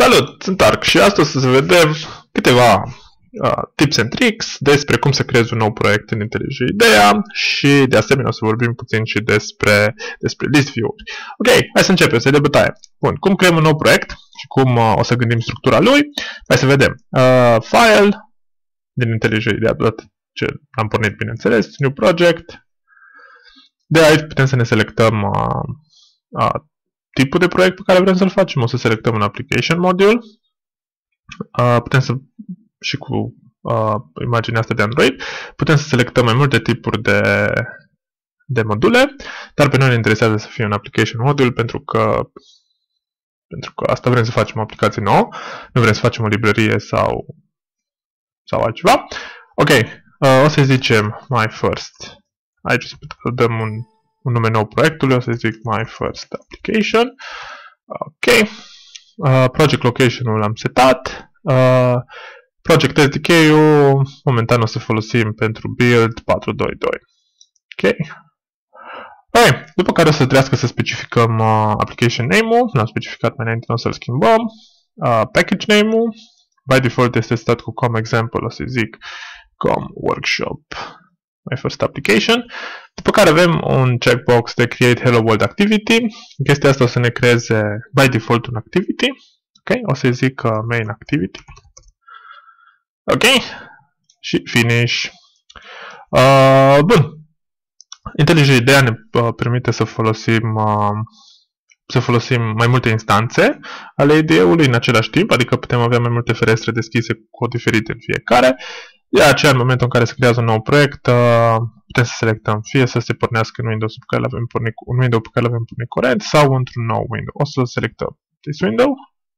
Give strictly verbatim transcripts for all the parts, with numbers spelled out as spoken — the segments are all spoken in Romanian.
Salut, sunt Arc și astăzi o să vedem câteva uh, tips and tricks despre cum să creezi un nou proiect în IntelliJ IDEA și de asemenea o să vorbim puțin și despre, despre list view-uri. Ok, hai să începem, să-i de bătaie. Bun, cum creăm un nou proiect și cum uh, o să gândim structura lui? Hai să vedem. Uh, file din IntelliJ IDEA, dat ce am pornit bineînțeles, New Project. De aici putem să ne selectăm uh, uh, tipul de proiect pe care vrem să-l facem. O să selectăm un application module. Uh, putem să, și cu uh, imaginea asta de Android, putem să selectăm mai multe tipuri de, de module, dar pe noi ne interesează să fie un application module pentru că, pentru că asta vrem să facem o aplicație nouă, nu vrem să facem o librărie sau, sau altceva. Ok, uh, o să zicem my first. Aici o să dăm un un nume nou proiectului, o să zic my first application. Ok. Uh, project location-ul l-am setat. Uh, project S D K-ul momentan o să folosim pentru build patru doi doi. Ok. Okay. După care o să trească să specificăm uh, application name-ul. L-am specificat mai înainte, o să-l schimbăm. Uh, package name-ul. By default este setat cu com example, o să zic com workshop. My first application. După care avem un checkbox de create hello world activity. Chestia asta o să ne creeze by default un activity. Ok, o să zic uh, main activity. Ok, și finish. Uh, bun. IntelliJ IDEA ne uh, permite să folosim uh, să folosim mai multe instanțe ale I D E-ului în același timp, adică putem avea mai multe ferestre deschise cu cod diferit în fiecare. De aceea, în momentul în care se creează un nou proiect, uh, putem să selectăm fie să se pornească în Windows pe care l avem pornit, un window pe care l avem pornit curent sau într-un nou window. O să selectăm this window.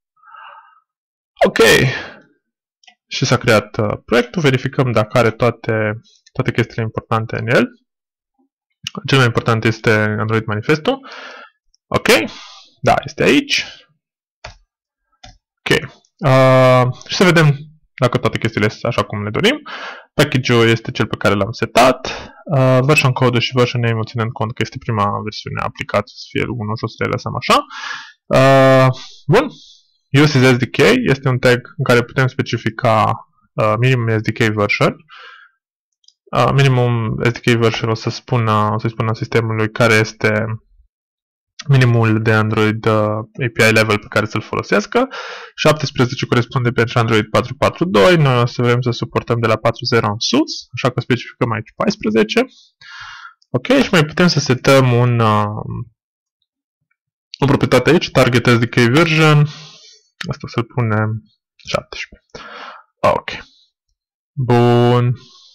Ok. Și s-a creat uh, proiectul. Verificăm dacă are toate, toate chestiile importante în el. Cel mai important este Android manifestul. Ok. Da, este aici. Ok. Uh, și să vedem dacă toate chestiile sunt așa cum le dorim. Package-ul este cel pe care l-am setat. Uh, version code și version name-ul ținând cont că este prima versiune a aplicației, să fie unu și o să le lăsăm așa. Uh, bun. Uses S D K este un tag în care putem specifica uh, minimum S D K version. Uh, minimum S D K version o să spună, o să spună sistemului care este minimul de Android uh, A P I level pe care să-l folosească. șaptesprezece corespunde pentru Android patru patru doi. Noi o să vrem să suportăm de la patru zero în sus, așa că specificăm aici paisprezece. Ok, și mai putem să setăm un, uh, o proprietate aici, target S D K version. Asta să-l punem șaptesprezece. Ok. Bun.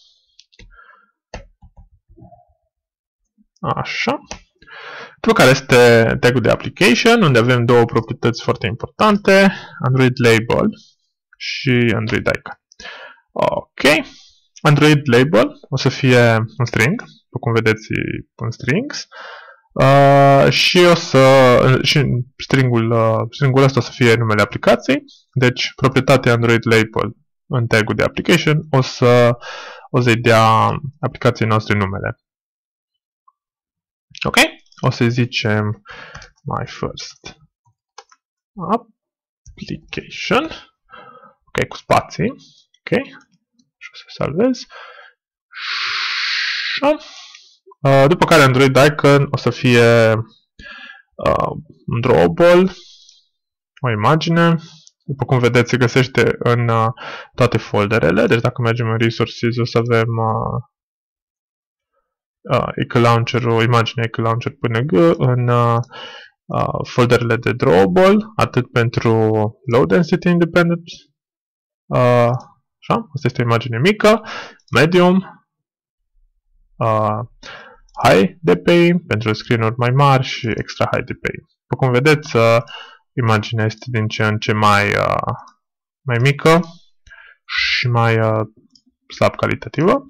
Așa. După care este tagul de application, unde avem două proprietăți foarte importante, Android label și Android icon. Ok. Android label o să fie un string, după cum vedeți, un strings. Uh, și o să și stringul, uh, stringul ăsta o să fie numele aplicației. Deci proprietatea Android label în tagul de application o să o să-i dea aplicației noastre numele. Ok? O să zicem my first application. Ok, cu spații. Ok. Și o să salvez. Și, uh, după care Android icon o să fie uh, un drawable, o imagine. După cum vedeți, se găsește în uh, toate folderele. Deci dacă mergem în resources o să avem uh, Uh, Eco Launcher-ul, imaginea Eco Launcher P N G în uh, uh, folderele de drawable, atât pentru low density independent, uh, așa, asta este o imagine mică, medium, uh, high D P I pentru screen-uri mai mari și extra high D P I. După cum vedeți, uh, imaginea este din ce în ce mai, uh, mai mică și mai uh, slab calitativă.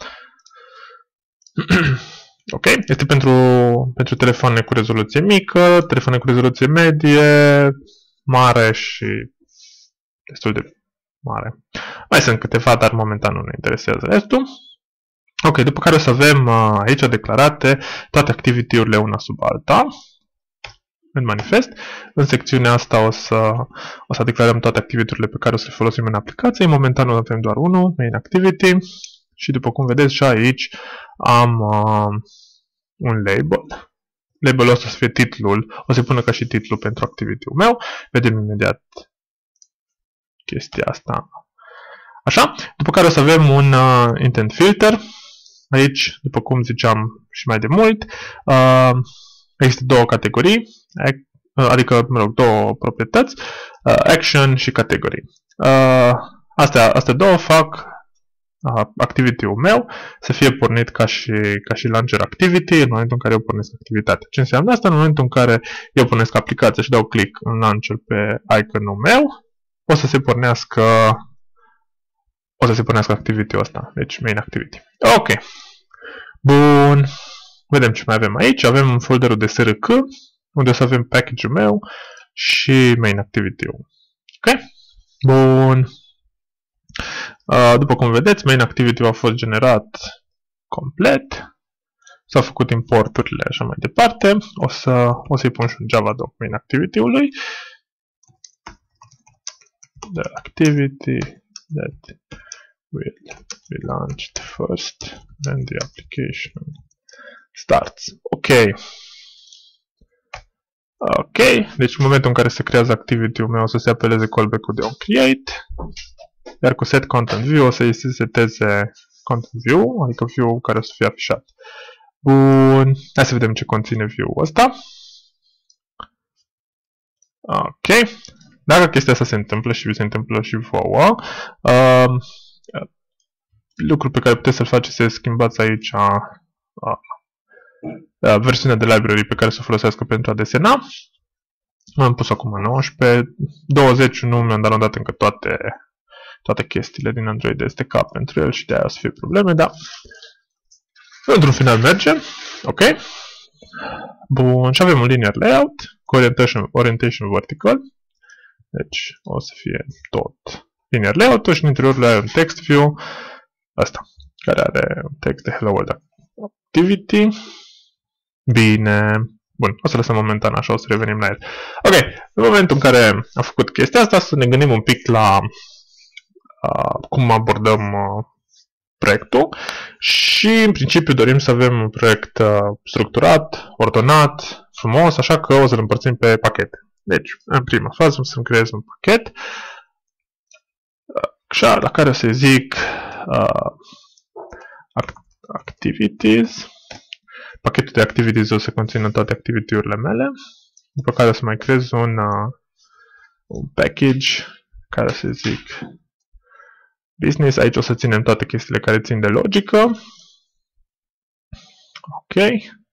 Ok, este pentru, pentru telefoane cu rezoluție mică, telefoane cu rezoluție medie, mare și destul de mare. Mai sunt câteva, dar momentan nu ne interesează restul. Ok, după care o să avem uh, aici declarate toate activity-urile una sub alta. în manifest. În secțiunea asta o să, o să declarăm toate activitățile pe care o să le folosim în aplicație. Momentan avem doar unul, main activity. Și după cum vedeți și aici am uh, un label. Labelul ăsta să fie titlul, o să-i pună ca și titlu pentru activity-ul meu. Vedem imediat chestia asta. Așa, după care o să avem un uh, intent filter. Aici, după cum ziceam și mai de mult, uh, există două categorii, adică, mă rog, două proprietăți, uh, action și category. Uh, astea, astea două fac uh, activity-ul meu să fie pornit ca și, ca și launcher activity în momentul în care eu pornesc activitatea. Ce înseamnă asta? În momentul în care eu pornesc aplicația și dau click în launcher pe iconul meu, o să se pornească o să se pornească activity-ul ăsta, deci main activity. Ok. Bun. Vedem ce mai avem aici. Avem folderul de S R C, unde o să avem package-ul meu și main activity-ul. Ok? Bun. Uh, după cum vedeți, main activity-ul a fost generat complet. S-au făcut importurile așa mai departe. O să o să-i pun și un Java doc main activity-ului. The activity that will be launched first, then the application starts. Ok. Ok. Deci în momentul în care se creează activity-ul meu o să se apeleze callback-ul de onCreate. Iar cu set content view o să se seteze content view, adică view care o să fie afișat. Bun. Hai să vedem ce conține view-ul ăsta. Ok. Dacă chestia asta se întâmplă și vi se întâmplă și vouă, uh, lucrul pe care puteți să-l faceți să schimbați aici uh, uh, versiunea de library pe care să o folosească pentru a desena. Am pus acum nouăsprezece, douăzeci nu mi-am downloadat încă toate, toate chestiile din Android S D K pentru el și de aia o să fie probleme, dar într-un final merge. Ok. Bun, și avem un linear layout cu orientation, orientation vertical. Deci o să fie tot linear layout-ul și în interiorul are un text view, asta, care are un text de Hello World Activity. Bine. Bun, o să lăsăm momentan așa, o să revenim la el. Ok, în momentul în care am făcut chestia asta, să ne gândim un pic la uh, cum abordăm uh, proiectul și în principiu dorim să avem un proiect uh, structurat, ordonat, frumos, așa că o să-l împărțim pe pachete. Deci, în prima fază o să-mi creez un pachet așa, la care o să zic uh, activities. Pachetul de activities o să conțină toate activity-urile mele, după care o să mai creez un, uh, un package care o să zic business. Aici o să ținem toate chestiile care țin de logică. Ok.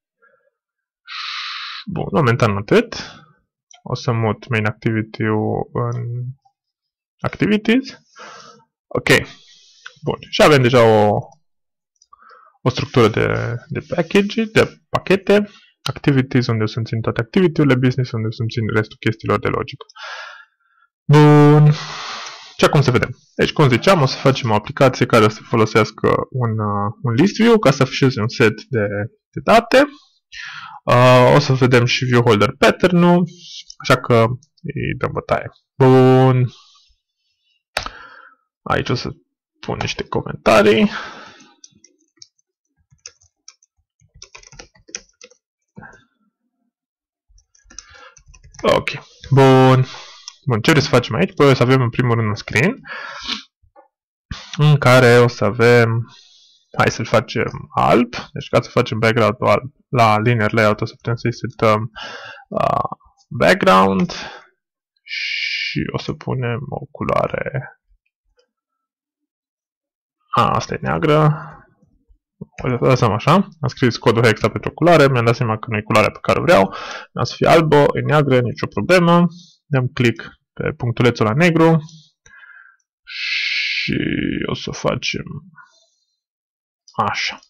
Bun, momentan atât. O să mut main activity-ul în activities. Ok. Bun. Și avem deja o, o structură de, de package, de pachete. Activities, unde o să țin toate activity-urile, business, unde o să țin restul chestiilor de logică. Bun. Și acum să vedem. Deci, cum ziceam, o să facem o aplicație care o să folosească un, uh, un list view ca să afișeze un set de, de date. Uh, o să vedem și viewholder pattern-ul, așa că îi dăm bătaie. Bun. Aici o să pun niște comentarii. Ok. Bun. Bun, ce vrem să facem aici? Păi o să avem în primul rând un screen în care o să avem, hai să-l facem alb, deci ca să facem background-ul alb la linear layout o să putem să-i setăm uh, background și o să punem o culoare, a, asta e neagră, o să lăsăm așa, am scris codul hexa pentru culoare, mi-am dat seama că nu e culoarea pe care o vreau, o să fie albă, e neagră, nicio problemă, dăm click pe punctulețul la negru și o să facem așa.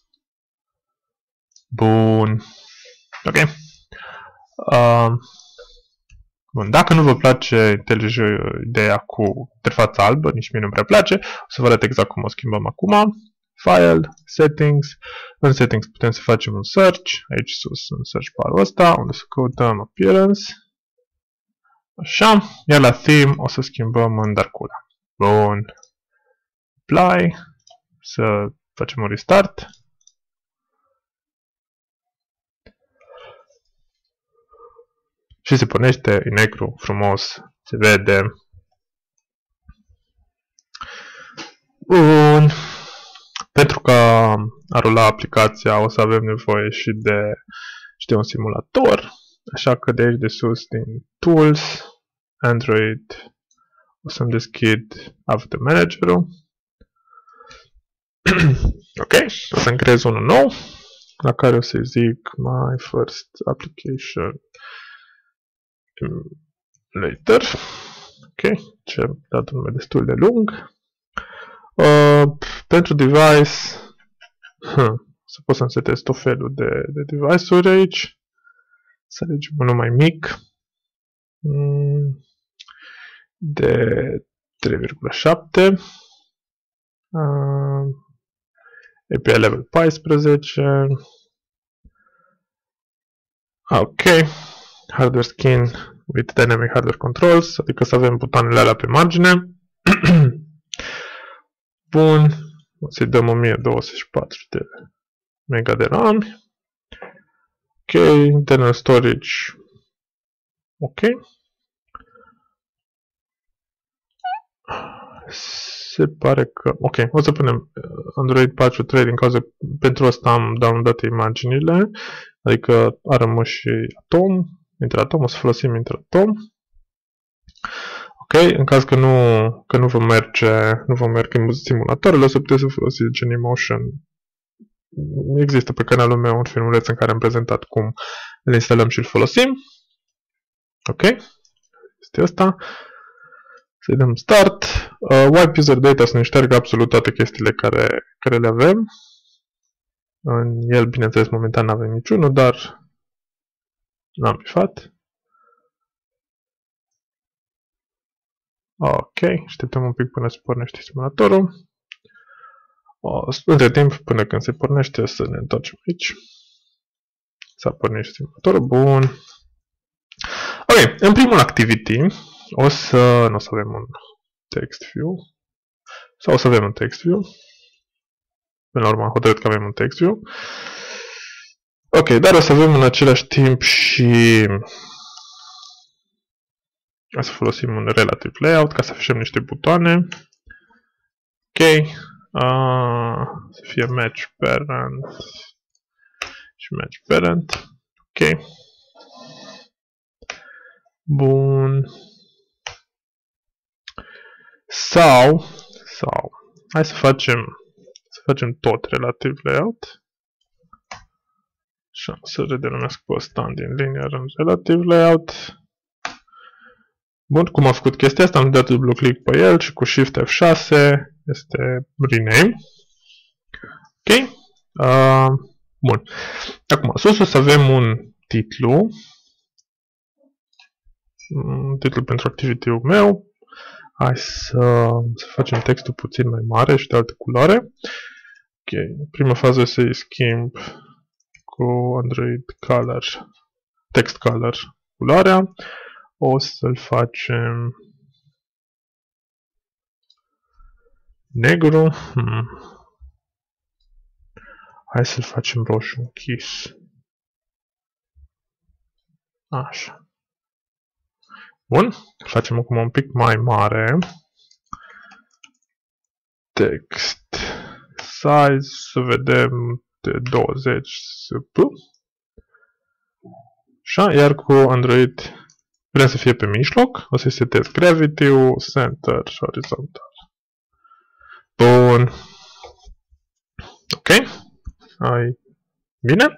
Bun. Ok. Uh, bun. Dacă nu vă place ideea cu interfața albă, nici mie nu prea place, o să vă arăt exact cum o schimbăm acum. File, Settings. În Settings putem să facem un search, aici sus, în search bar-ul ăsta, unde să căutăm Appearance. Așa, iar la Theme o să schimbăm în Darkula. Bun. Apply, să facem un restart. Și se pornește în negru, frumos, se vede. Bun. Pentru că a rula aplicația o să avem nevoie și de, și de un simulator. Așa că de aici de sus, din Tools, Android, o să-mi deschid App Manager-ul. Ok, o să-mi creez unul nou, la care o să-i zic My First Application Later. Ok, ce am dat un nume destul de lung. Uh, pentru device, hmm, să pot să-mi setez tot felul de, de device-uri aici. Să alegem unul mai mic. Mm, de trei virgulă șapte. Uh, A P I level paisprezece. Ok. Hardware skin with dynamic hardware controls, adică să avem butoanele alea pe margine. Bun. O să-i dăm o mie două sute și patru de mega de RAM. Ok. Internal storage. Ok. Se pare că... Ok, o să punem Android patru punct trei din cauza pentru asta am downloadat imaginile, adică a rămas și Atom, Interatom, o să folosim Interatom. Ok, în caz că nu, că nu vă merge, nu vă merge în simulatorul, o să puteți să folosiți Genymotion. Există pe canalul meu un filmuleț în care am prezentat cum îl instalăm și îl folosim. Ok, este asta. Să-i dăm start. Uh, wipe user data să ne șteargă absolut toate chestiile care, care le avem. În el, bineînțeles, momentan nu avem niciunul, dar l-am bifat. Ok, așteptăm un pic până se pornește simulatorul. O, între timp, până când se pornește, să ne întoarcem aici. S-a pornit simulatorul, bun. Ok, în primul activity o să, nu o să avem un text view, sau o să avem un text view. Până la urmă am hotărât că avem un text view. Ok, dar o să avem în același timp și o să folosim un relative layout ca să afișăm niște butoane. Ok, uh, să fie match parent și match parent. Ok. Bun. Sau, sau, hai să facem, să facem tot relative layout. Și să redenumesc pe ăsta din linear în relative layout. Bun, cum am făcut chestia asta, am dat dublu click pe el și cu Shift F șase este rename. Ok. Uh, bun. Acum, sus o să avem un titlu. Un titlu pentru activity-ul meu. Hai să, să facem textul puțin mai mare și de altă culoare. Ok. În prima fază o să-i schimb cu Android Color, Text Color culoarea. O să-l facem negru. Hmm. Hai să-l facem roșu închis. Așa. Bun. Facem acum un pic mai mare. Text size, să vedem de douăzeci sp. Așa, iar cu Android vrem să fie pe mijloc. O să-i setez gravity-ul, center și horizontal. Bun. Ok. Ai. Bine.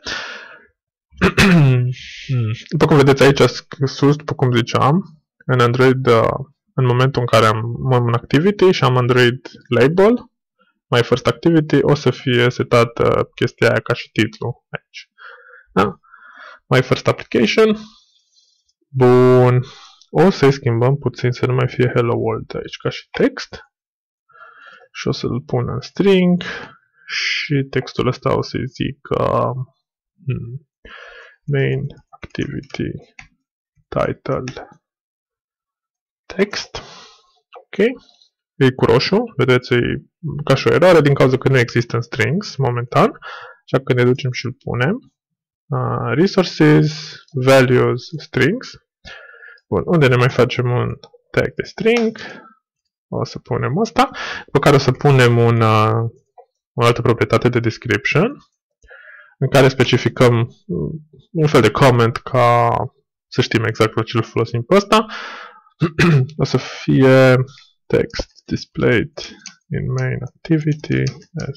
După cum vedeți aici sus, după cum ziceam, în Android, în momentul în care am un activity și am Android label, my first activity, o să fie setată chestia aia ca și titlu aici. Da? My first application. Bun. O să-i schimbăm puțin să nu mai fie hello world aici ca și text. Și o să-l pun în string și textul ăsta o să-i zic uh, hmm, main activity title text. Ok. E cu roșu, vedeți, e ca și o eroare din cauza că nu există în strings momentan, așa că ne ducem și îl punem. Uh, resources, values, strings. Bun, unde ne mai facem un tag de string, o să punem asta, după care o să punem un, uh, o altă proprietate de description, în care specificăm un fel de comment ca să știm exact pe ce îl folosim pe ăsta. O să fie text displayed in main activity as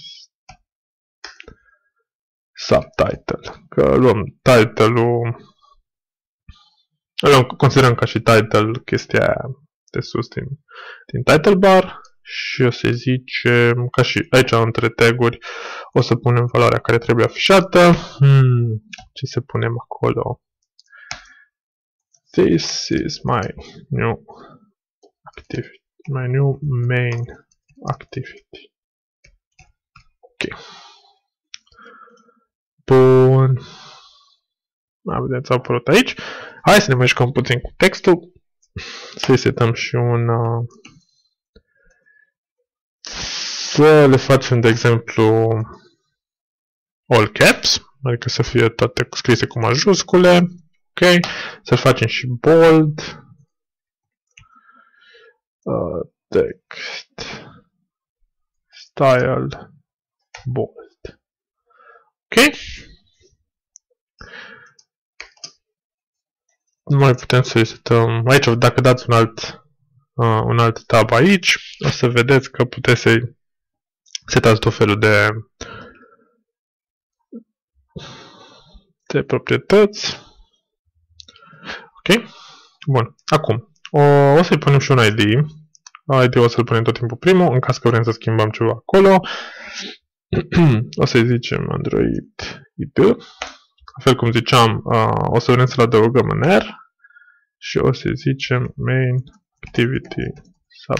subtitle. Că luăm title-ul, îl considerăm ca și title chestia aia de sus din, din title bar și o să zicem, ca și aici între taguri, o să punem valoarea care trebuie afișată. Hmm, ce să punem acolo? This is my new activity, my new main activity. Ok. Bun. A, vedeți, au apărut aici. Hai să ne mai jucăm puțin cu textul. Să-i setăm și un... Uh, să le facem, de exemplu, all caps, adică să fie toate scrise cu majuscule. Ok. Să facem și bold. Uh, text. Style. Bold. Ok. Nu mai putem să setăm aici, dacă dați un alt, uh, un alt tab aici, o să vedeți că puteți să setați tot felul de, de proprietăți. Ok? Bun. Acum, o, o să-i punem și un I D. I D o să-l punem tot timpul primul, în caz că vrem să schimbăm ceva acolo. O să-i zicem Android I D. La fel cum ziceam, uh, o să vrem să-l adăugăm în R și o să zicem main activity sub,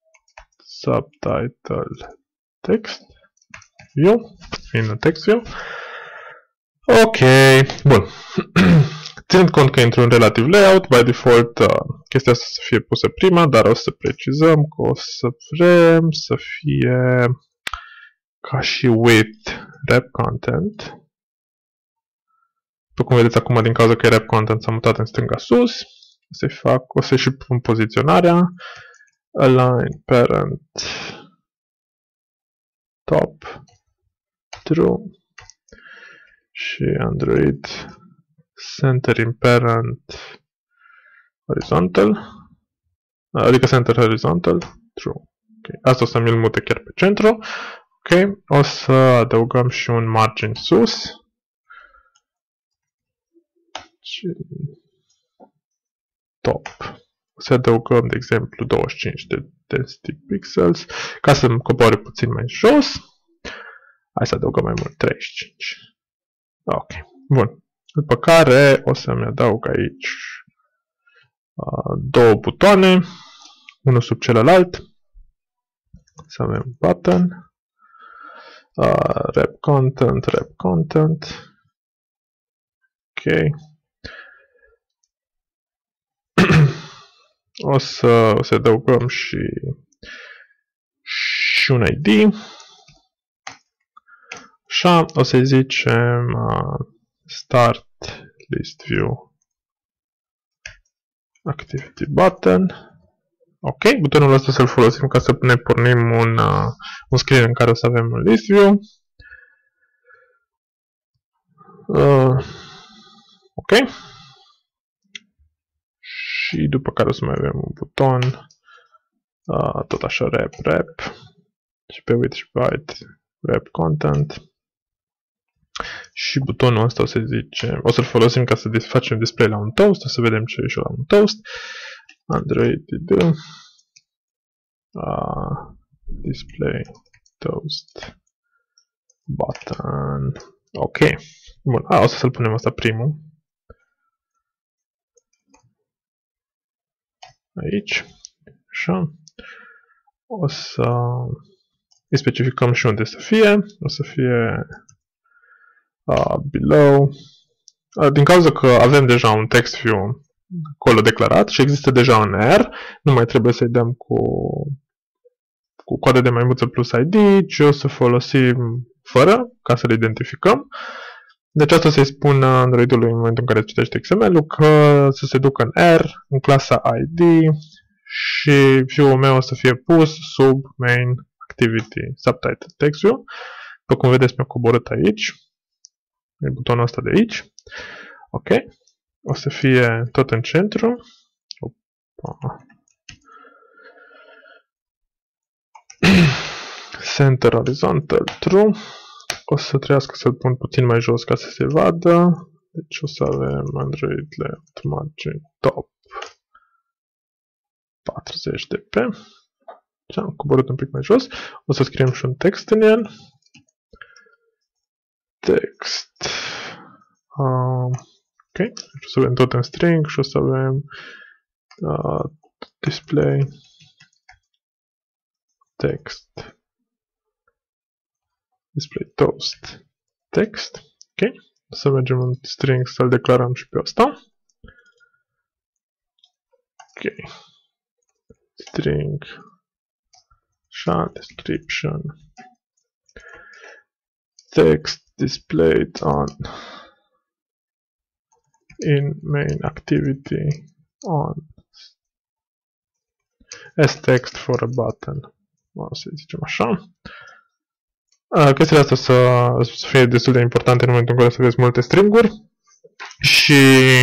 subtitle text view, in text view. Ok, bun. Ținând cont că intru în relative layout, by default uh, chestia asta să fie pusă prima, dar o să precizăm că o să vrem să fie ca și with wrap content. După cum vedeți acum, din cauza că e wrap content s-a mutat în stânga sus, o să-i fac, o să-i și pun poziționarea, align parent top true și Android center in parent horizontal, adică center horizontal true. Okay. Asta o să mi-l mute chiar pe centru. Ok, o să adăugăm și un margin sus. Top. O să adăugăm, de exemplu, douăzeci și cinci de density pixels, ca să coboare puțin mai jos. Hai să adăugăm mai mult, treizeci și cinci. Ok, bun. După care o să-mi adaug aici uh, două butoane, unul sub celălalt. Să avem button, uh, wrap content, wrap content. Ok. O să, o să adăugăm și, și un I D. Așa, o să zicem uh, start list view activity button. Ok, butonul ăsta să-l folosim ca să ne pornim un, uh, un screen în care o să avem un list view. Uh, ok. Și după care o să mai avem un buton, uh, tot așa, wrap, wrap, și pe width și pe height, wrap content. Și butonul ăsta o să zice, o să-l folosim ca să facem display la un toast, o să vedem ce e și la un toast. Android I D, uh, display toast button. Ok. Bun, a, o să să-l punem asta primul. Aici. Așa. O să îi specificăm și unde să fie. O să fie uh, below. Uh, din cauza că avem deja un text view acolo declarat și există deja un R, nu mai trebuie să-i dăm cu, cu coada de maimuță plus I D, ci o să folosim fără, ca să le identificăm. Deci asta să-i spun Android-ului în momentul în care citește X M L-ul că să se ducă în R, în clasa I D și view-ul meu o să fie pus sub main activity subtitle text view. După cum vedeți, mi-a coborât aici. E butonul ăsta de aici. Ok. O să fie tot în centru. Opa. Center horizontal true. O să trebuiască să-l pun puțin mai jos ca să se vadă. Deci o să avem Android left margin top patruzeci de p. Și am coborât un pic mai jos. O să scriem și un text în el. Text. Uh, ok. Deci o să avem tot în string și o să avem uh, display text. Display toast text. Ok. O să mergem în string să-l declarăm și pe ăsta. Ok. String. Așa, description. Text displayed on in main activity on as text for a button. O să zicem așa. Uh, chestiile astea să, să fie destul de importante în momentul în care să aveți multe stringuri și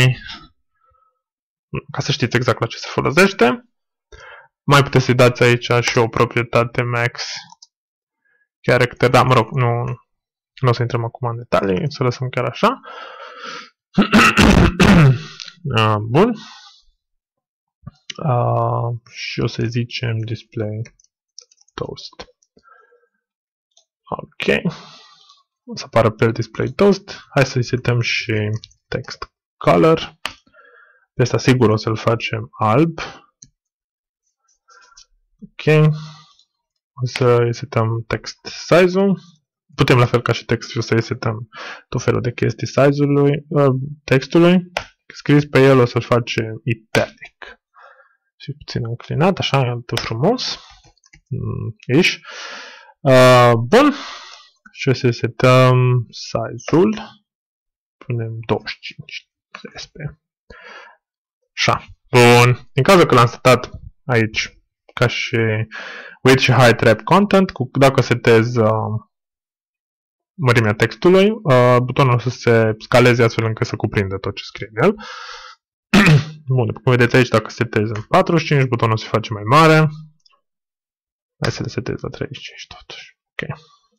ca să știți exact la ce se folosește. Mai puteți să-i dați aici și o proprietate max character, da, mă rog, nu, nu o să intrăm acum în detalii, să lăsăm chiar așa. uh, bun. Uh, și o să zicem display toast. Ok. O să apară pe el display toast. Hai să-i setăm și text color. De asta sigur o să-l facem alb. Ok. O să-i setăm text size-ul. Putem la fel ca și text o să-i setăm tot felul de chestii size-ului uh, textului. Scris pe el o să-l facem italic. Și puțin înclinat, așa, e atât frumos. Mm, ish. Uh, bun. Și o să setăm size-ul. Punem douăzeci și cinci. S P. Așa. Bun. Din cauza că l-am setat aici ca și width și height wrap content, cu, dacă setez uh, mărimea textului, uh, butonul o să se scaleze astfel încât să cuprindă tot ce scrie în el. Bun, după cum vedeți aici, dacă setez în patruzeci și cinci, butonul se face mai mare. Hai să le setez la treizeci și cinci totuși. Ok.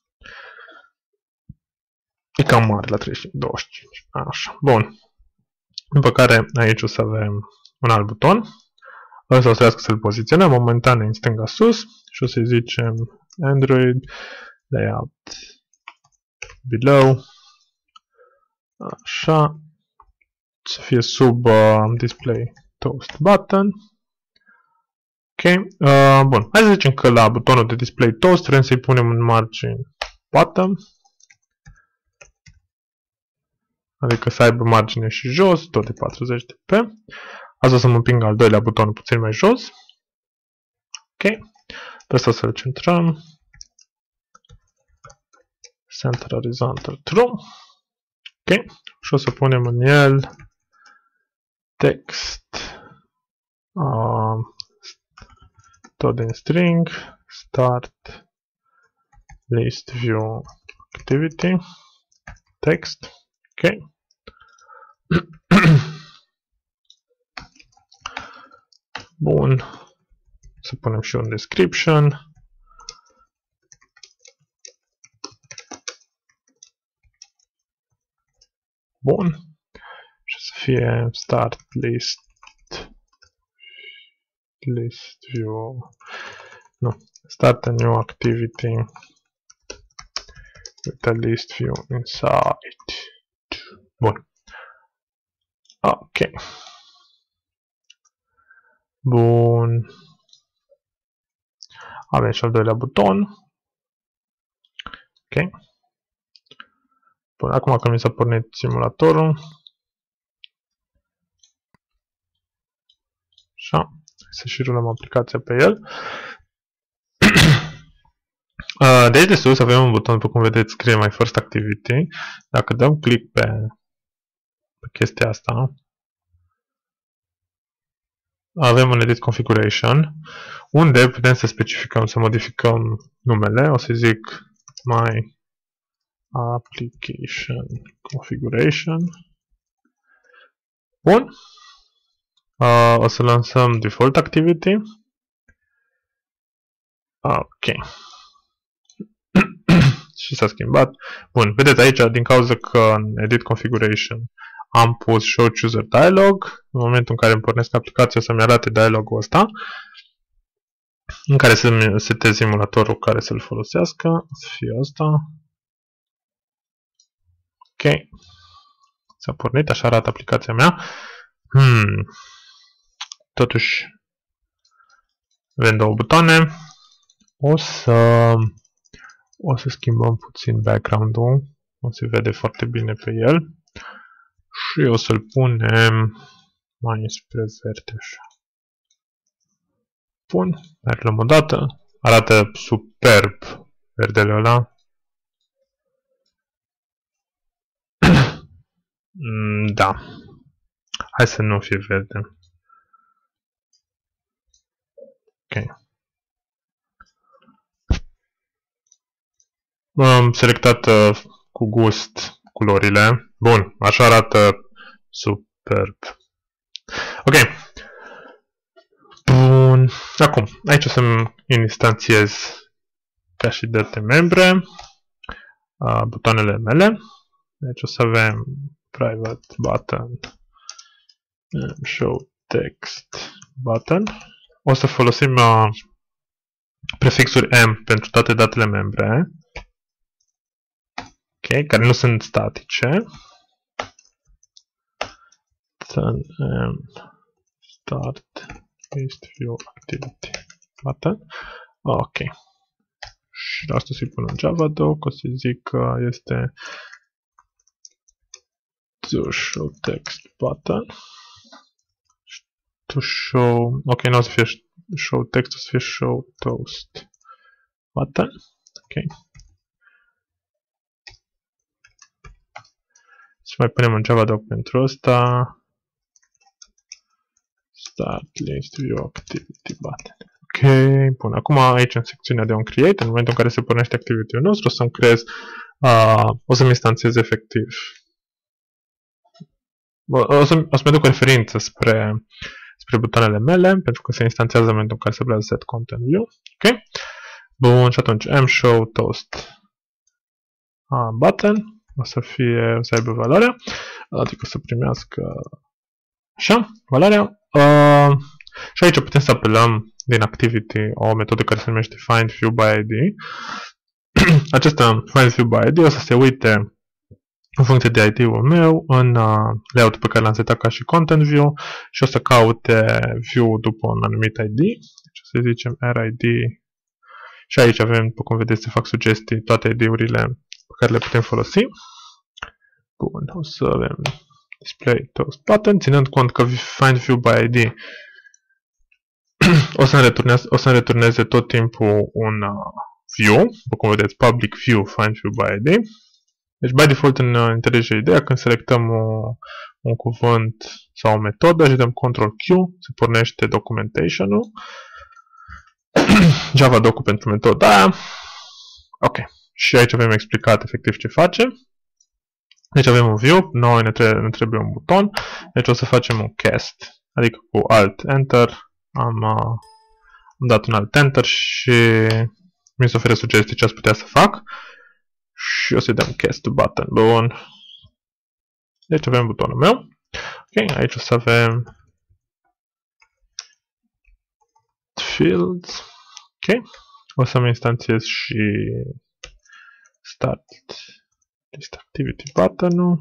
E cam mare la treizeci și cinci, douăzeci și cinci. Așa. Bun. După care aici o să avem un alt buton. Ăsta o să trească să-l poziționăm momentan în stânga sus și o să-i zicem Android layout below. Așa. Să fie sub uh, display toast button. Ok. Uh, bun. Hai să zicem că la butonul de display toast vrem să-i punem un margin bottom. Adică să aibă margine și jos, tot de patruzeci de p. Asta o să mă împing al doilea buton puțin mai jos. Ok. Pe asta să-l centrăm. Center horizontal true. Ok. Și o să punem în el text. Uh, tot din string. Start list view activity. Text. Ok. Bun. Să punem și un description. Bun. Și să fie start list list view. Nu. Start a new activity with a list view inside. Bun. Ok. Bun. Avem și al doilea buton. Ok. Bun, acum că mi s-a pornit simulatorul. Așa. Să și rulăm aplicația pe el. De aici de sus avem un buton, după cum vedeți, scrie My First Activity. Dacă dăm click pe, pe chestia asta, avem un Edit Configuration, unde putem să specificăm, să modificăm numele. O să zic My Application Configuration. Bun. Uh, o să lansăm Default Activity. Ok. Și s-a schimbat. Bun, vedeți aici, din cauza că în Edit Configuration am pus Show Chooser Dialog, în momentul în care îmi pornesc aplicația o să-mi arate dialogul ăsta, în care să setez simulatorul care să-l folosească. O să fie asta. Ok. S-a pornit, așa arată aplicația mea. Hmm. Totuși, avem două butoane. O să, o să schimbăm puțin background-ul. O să vede foarte bine pe el. Și o să-l punem mai spre verde așa. Bun, mergem o dată. Arată superb verdele ăla. Da. Hai să nu fie verde. Ok. Am selectat uh, cu gust culorile. Bun, așa arată superb. Ok. Bun. Acum, aici o să-mi instanțiez ca și date membre uh, butoanele mele. Deci o să avem private button, show text button. O să folosim uh, prefixuri M pentru toate datele membre. Ok, care nu sunt statice. Then, um, start list view activity button. Ok. Și asta să-i pun în Java doc, o să zic că este to show text button. To show, ok, nu o să fie show text, o să fie show toast button. Ok. Să mai punem în Java doc pentru asta. Start list view activity button. Ok, bun. Acum aici în secțiunea de on create, în momentul în care se pornește activity-ul nostru, o să-mi creez, uh, o să-mi instanțiez efectiv. O să-mi să duc o referință spre, spre butoanele mele, pentru că se instanțează în momentul în care se plează set content view. Ok. Bun, și atunci mshow toast uh, button o să fie, o să aibă valoarea, adică o să primească așa, valoarea. Uh, și aici putem să apelăm din activity o metodă care se numește find view by I D. Acesta find view by I D o să se uite în funcție de I D-ul meu în uh, layout pe care l-am setat ca și content view și o să caute view după un anumit I D. Deci o să zicem rid. Și aici avem, după cum vedeți, se fac sugestii toate I D-urile pe care le putem folosi. Bun, o să avem display toast button, ținând cont că find view by I D o să-mi returneze, o să returneze tot timpul un uh, view, după cum vedeți, public view find view by I D. Deci, by default, în uh, IntelliJ IDEA, când selectăm uh, un cuvânt sau o metodă și dăm control Q, se pornește documentation-ul. Java doc pentru metoda aia. Ok. Și aici avem explicat efectiv ce face. Deci avem un view, noi ne, tre ne trebuie un buton, deci o să facem un cast, adică cu alt enter, am, uh, am dat un alt enter și mi se oferă sugestii ce ați putea să fac și o să-i dăm cast to button. Bun. Deci avem butonul meu. Ok, aici o să avem fields. Ok, o să-mi instanțiez și start list activity button-ul.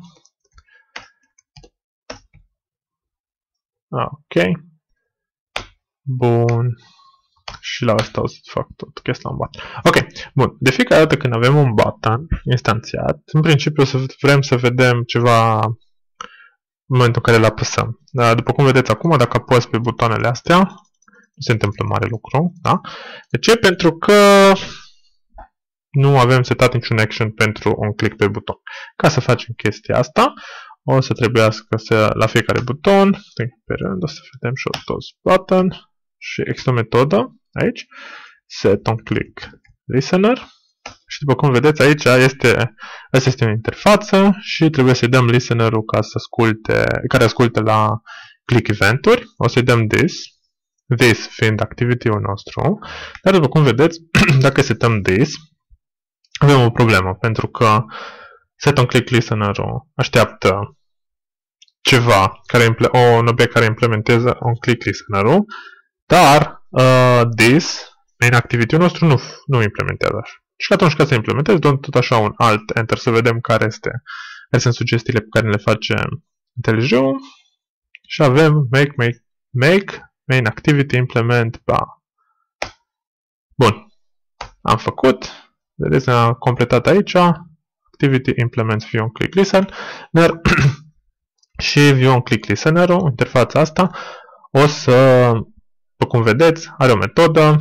Ok. Bun. și la asta o să fac tot chestia un button. Ok, bun. De fiecare dată când avem un button instanțiat, în principiu o să vrem să vedem ceva în momentul în care îl apăsăm. Dar după cum vedeți acum, dacă apăs pe butoanele astea, nu se întâmplă mare lucru. Da? De ce? Pentru că nu avem setat niciun action pentru un click pe buton. Ca să facem chestia asta, o să trebuiască să, la fiecare buton, pe rând, o să vedem show toast button și există o metodă aici, set on click listener. Și după cum vedeți aici, este, asta este o interfață și trebuie să-i dăm listener-ul ca să asculte, care ascultă la click event-uri. O să-i dăm this, this fiind activity-ul nostru. Dar după cum vedeți, dacă setăm this, avem o problemă, pentru că set on click listener-ul așteaptă ceva, care o, un obiect care implementează on click listener-ul, dar uh, this, main activity-ul nostru, nu, nu implementează așa. Și atunci ca să implementez, dăm tot așa un alt enter să vedem care, este, care sunt sugestiile pe care le face IntelliJ-ul. Și avem make, make, make, main activity, implement, ba. Bun. Am făcut. Vedeți, ne-a completat aici. Activity, implement, view on click listener. Și view on click listener-ul, interfața asta, o să, după cum vedeți, are o metodă.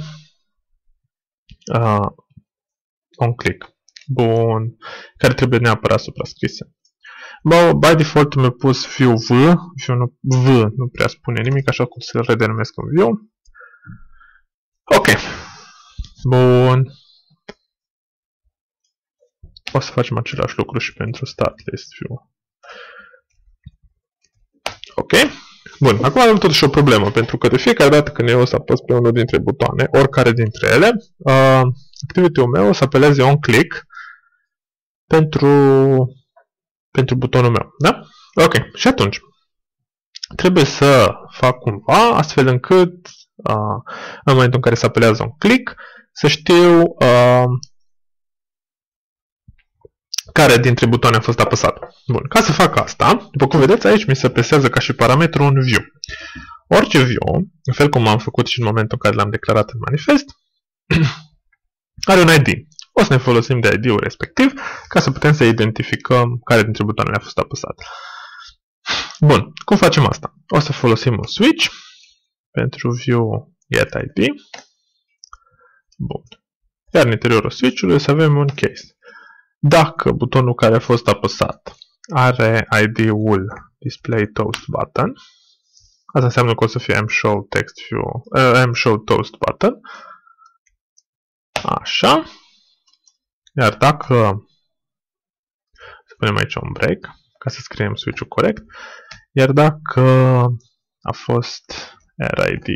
Uh, on click. Bun. Care trebuie neapărat suprascrise. Bă, by default mi-a pus view v. View nu, v nu prea spune nimic, așa cum să-l redenumesc în view. Ok. Bun. O să facem același lucru și pentru start list view. Ok. Bun. Acum avem totuși o problemă, pentru că de fiecare dată când eu o să apăs pe unul dintre butoane, oricare dintre ele, uh, activity-ul meu o să apeleze on click pentru, pentru butonul meu. Da? Ok. Și atunci, trebuie să fac cumva astfel încât uh, în momentul în care se apelează on click, să știu uh, care dintre butoane a fost apăsat. Bun. Ca să fac asta, după cum vedeți aici, mi se apesează ca și parametru un view. Orice view, în fel cum am făcut și în momentul în care l-am declarat în manifest, are un I D. O să ne folosim de I D-ul respectiv ca să putem să identificăm care dintre butoanele a fost apăsat. Bun. Cum facem asta? O să folosim un switch pentru view get I D. Bun. Iar în interiorul switch-ului o să avem un case. Dacă butonul care a fost apăsat are I D-ul display toast button, asta înseamnă că o să fie mshow text view, uh, mshow toast button. Așa. Iar dacă, să punem aici un break, ca să scriem switch-ul corect, iar dacă a fost R I D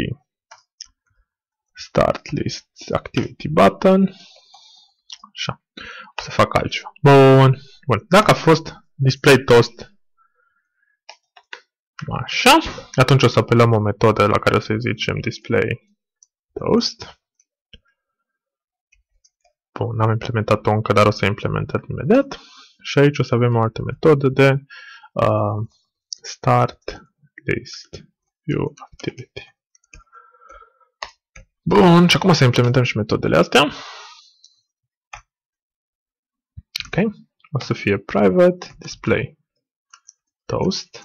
start list activity button, așa, o să fac altceva. Bun. Bun. Dacă a fost display toast, așa, atunci o să apelăm o metodă la care o să zicem display toast. Bun, n-am implementat-o încă, dar o să implementăm imediat. Și aici o să avem o altă metodă de uh, start list view activity. Bun, și acum o să implementăm și metodele astea. Ok, o să fie private display toast.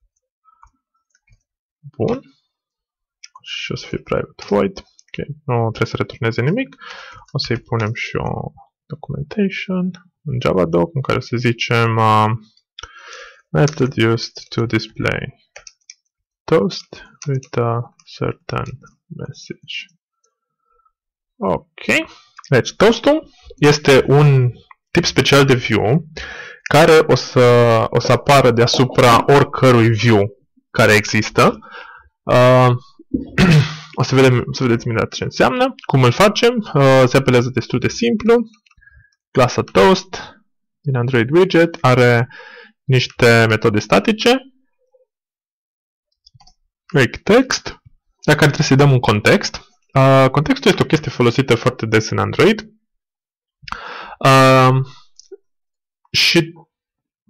Bun. Și o să fie private void. Ok, nu trebuie să returneze nimic. O să-i punem și o documentation în Java doc în care să zicem uh, method used to display toast with a certain message. Ok. Deci toast-ul este un tip special de view care o să, o să apară deasupra oricărui view care există. Uh, o să, vedem, să vedeți imediat ce înseamnă. Cum îl facem? Uh, se apelează destul de simplu. Clasa toast din Android Widget are niște metode statice. Make text, la care trebuie să-i dăm un context. Uh, contextul este o chestie folosită foarte des în Android. Uh, și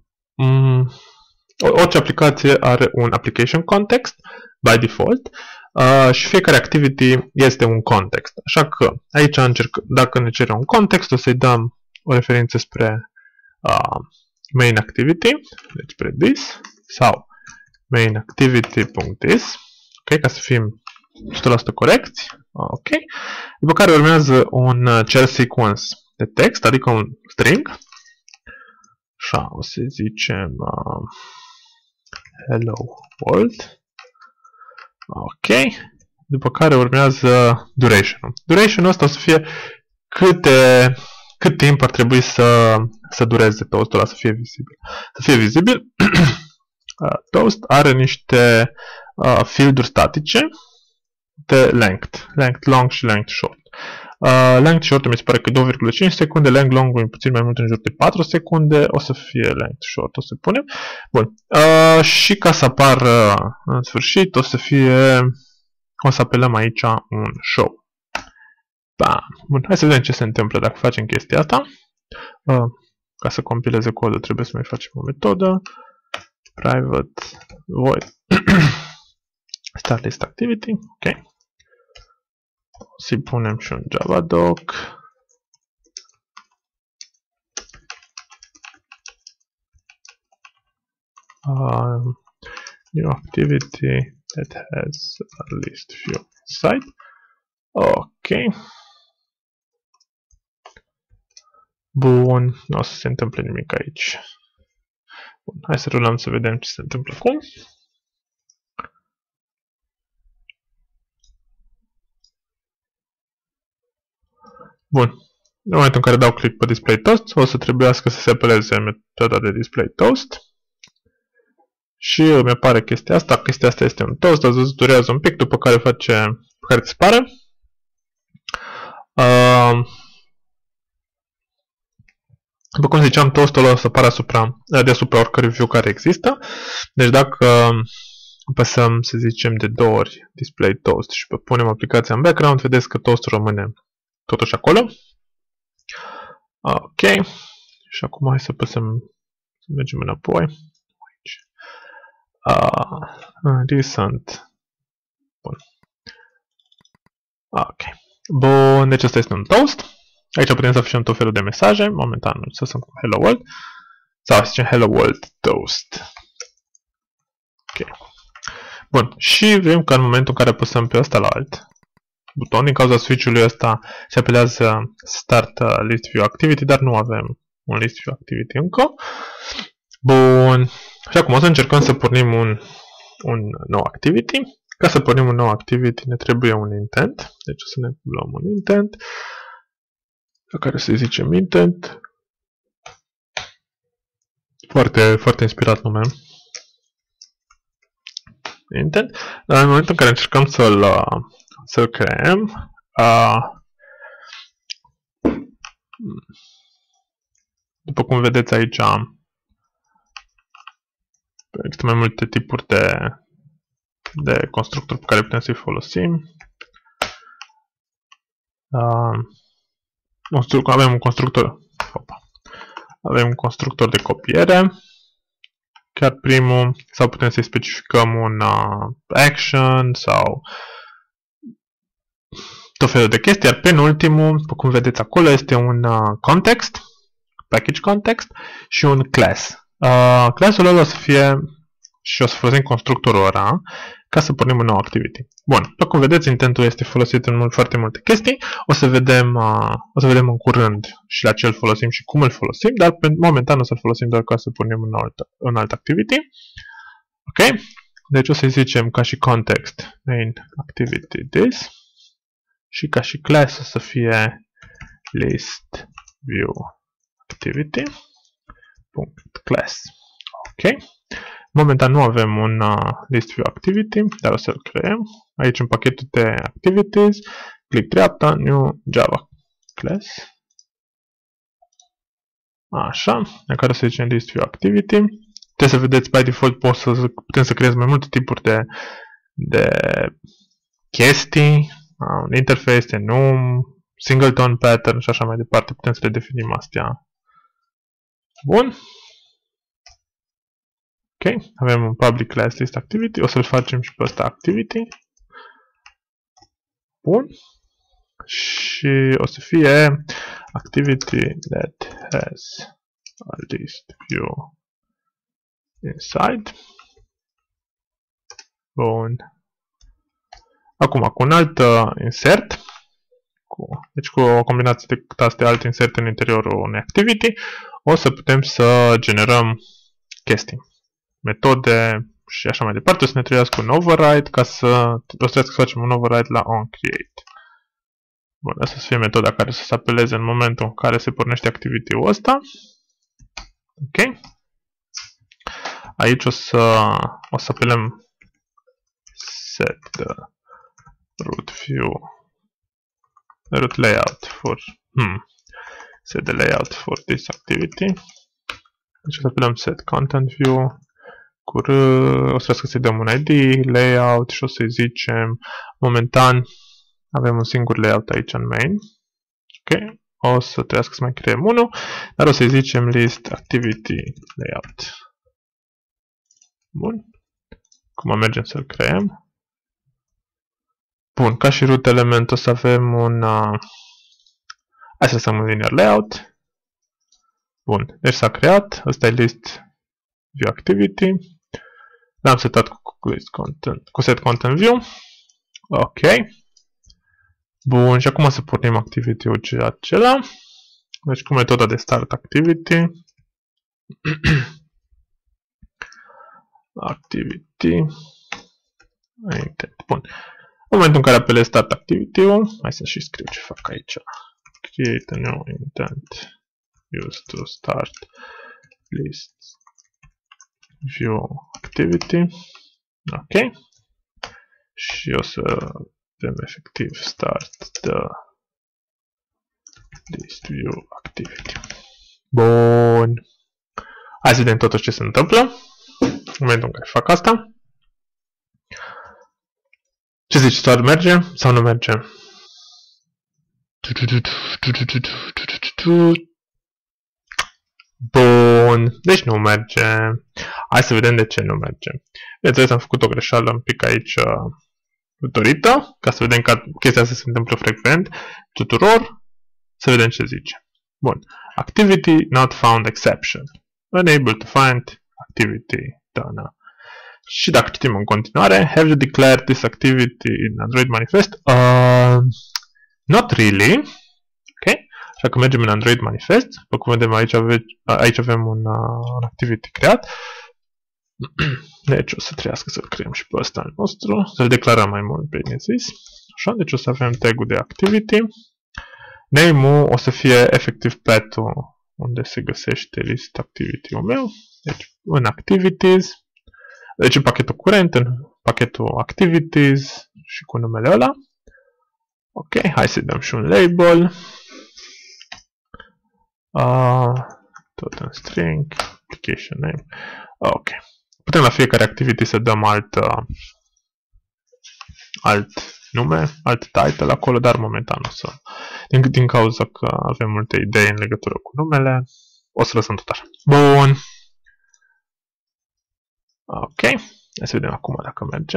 um, orice aplicație are un application context by default. Uh, și fiecare activity este un context. Așa că aici încerc, dacă ne cere un context, o să-i dăm o referință spre uh, main activity, deci spre this, sau main activity.this, ok, ca să fim o sută la sută corecți, ok, după care urmează un uh, share sequence de text, adică un string, așa, o să zicem uh, hello world, ok, după care urmează duration-ul. Duration-ul ăsta o să fie câte, cât timp ar trebui să, să dureze toastul ăla, să fie vizibil. Să fie vizibil, toast are niște uh, field-uri statice de length, length long și length short. Uh, length short mi se pare că două virgulă cinci secunde, length long e puțin mai mult, în jur de patru secunde, o să fie length short, o să punem. Bun. Uh, și ca să apară în sfârșit, o să fie, o să apelăm aici un show. Bam. Bun, hai să vedem ce se întâmplă dacă facem chestia asta. Uh, ca să compileze codul trebuie să mai facem o metodă. Private void start list activity, ok. Să-i punem și un Java doc. Uh, new activity that has a list view site. Ok. Bun, nu o să se întâmple nimic aici. Bun, hai să rulăm să vedem ce se întâmplă acum. Bun. În momentul în care dau click pe display toast, o să trebuiască să se apeleze metoda de display toast. Și îmi apare chestia asta. Chestia asta este un toast, ați văzut, durează un pic, după care face, după care dispare. Uh, după cum ziceam, toastul ăla o să apară asupra, deasupra oricărui view care există. Deci dacă apăsăm, să zicem, de două ori display toast și punem aplicația în background, vedeți că toastul rămâne totuși acolo. Ok. Și acum hai să apăsăm, să mergem înapoi. Aici. Uh, recent. Bun. Ok. Bun, deci asta este un toast. Aici putem să afișăm tot felul de mesaje. Momentan să sunt cu hello world. Sau să zicem hello world toast. Ok. Bun. Și vedem că în momentul în care apăsăm pe ăsta la alt buton, din cauza switch-ului ăsta se apelează start list view activity, dar nu avem un list view activity încă. Bun. Și acum o să încercăm să pornim un, un nou activity. Ca să pornim un nou activity ne trebuie un intent. Deci o să ne luăm un intent pe care să-i zicem intent. Foarte, foarte inspirat nume. Intent. Dar în momentul în care încercăm să-l să-l creăm, uh, după cum vedeți aici, există mai multe tipuri de, de constructori pe care putem să-i folosim. Uh, avem un constructor, opa, avem un constructor de copiere, chiar primul, sau putem să-i specificăm un uh, action sau tot felul de chestii, iar penultimul, după cum vedeți acolo, este un uh, context, package context și un class. Uh, classul ăla o să fie și o să folosim constructorul ăla ca să pornim un nou activity. Bun, după cum vedeți, intentul este folosit în mult, foarte multe chestii. O să vedem, uh, o să vedem în curând și la ce îl folosim și cum îl folosim, dar pe momentan o să-l folosim doar ca să pornim un alt, un alt activity. Ok? Deci o să-i zicem ca și context main activity this. Și ca și class o să fie list view activity punct class. Ok. Momentan nu avem un uh, list view activity, dar o să-l creăm. Aici în pachetul de activities, click dreapta, new Java class. Așa, în care o să zicem list view activity. Trebuie să vedeți, by default pot să, putem să creez mai multe tipuri de, de chestii. Un interface, enum, singleton pattern și așa mai departe. Putem să le definim astea. Bun. Ok. Avem un public class list activity. O să-l facem și pe ăsta activity. Bun. Și o să fie activity that has a list view inside. Bun. Acum, cu un alt uh, insert, cu, deci cu o combinație de taste alt insert în interiorul unei activity, o să putem să generăm chestii, metode și așa mai departe. O să ne trebuiască un override ca să, o să trebuie să facem un override la onCreate. Bun, asta să fie metoda care să se apeleze în momentul în care se pornește activity-ul ăsta. Ok. Aici o să, o să apelăm set the root view, root layout for, hmm, set the layout for this activity. Deci o să apelăm set content view, cu r, o să să-i dăm un I D, layout și o să-i zicem, momentan avem un singur layout aici în main. Ok, o să trebuiască să mai creăm unul, dar o să-i zicem list activity layout. Bun. Acum mergem să-l creăm. Bun, ca și root element o să avem un... Uh, hai să lăsăm un linear layout. Bun, deci s-a creat. Ăsta e list view activity. L-am setat cu, list content, cu set content view. Ok. Bun, și acum să pornim activity-ul acela. Deci cu metoda de start activity. Activity. Intent. Bun. În momentul în care apelez start activity-ul, hai să și scriu ce fac aici. Create a new intent used to start list view activity. Ok. Și o să dăm efectiv start the list view activity. Bun. Hai să vedem totuși ce se întâmplă. În momentul în care fac asta. Ce zici, doar merge sau nu merge? Bun, deci nu merge. Hai să vedem de ce nu merge. Bineînțeles, am făcut o greșeală un pic aici dorită, ca să vedem că chestia asta se întâmplă frecvent tuturor. Să vedem ce zice. Bun. Activity not found exception. Unable to find activity done. Și dacă citim în continuare, have you declared this activity in Android manifest? Uh, not really. Ok. Așa că mergem în Android manifest. După cum vedem aici, ave aici avem un, uh, un activity creat. Deci o să trebuiască să-l creăm și pe ăsta al nostru. Să-l declarăm mai mult bine zis. Așa, deci o să avem tag-ul de activity. Name-ul o să fie efectiv path-ul unde se găsește list activity-ul meu. Deci în activities. Deci în pachetul curent, în pachetul activities și cu numele ăla. Ok, hai să dăm și un label. Uh, tot în string, application name. Ok. Putem la fiecare activity să dăm alt, uh, alt nume, alt title acolo, dar momentan o să... Din, din cauza că avem multe idei în legătură cu numele, o să lăsăm tot așa. Bun. Ok. Hai să vedem acum dacă merge.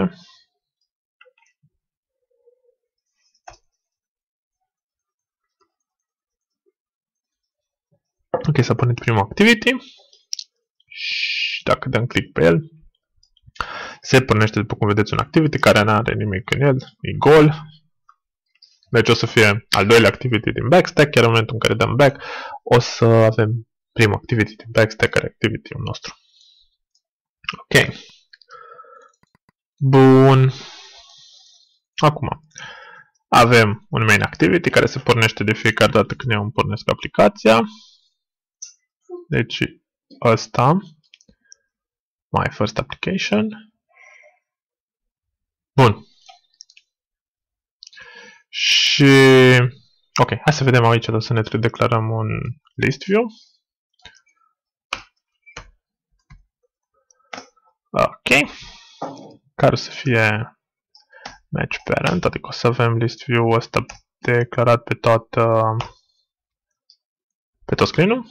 Ok, s-a pornit primul activity. Și dacă dăm click pe el, se pornește, după cum vedeți, un activity care nu are nimic în el, e gol. Deci o să fie al doilea activity din backstack, iar în momentul în care dăm back, o să avem primul activity din backstack, care activity-ul nostru. Ok. Bun. Acum, avem un main activity care se pornește de fiecare dată când eu îmi pornesc aplicația. Deci, ăsta, my first application. Bun. Și, ok, hai să vedem aici, o să ne declarăm un list view. Ok. Care o să fie match parent, adică o să avem list view-ul ăsta declarat pe toată, pe tot screen-ul.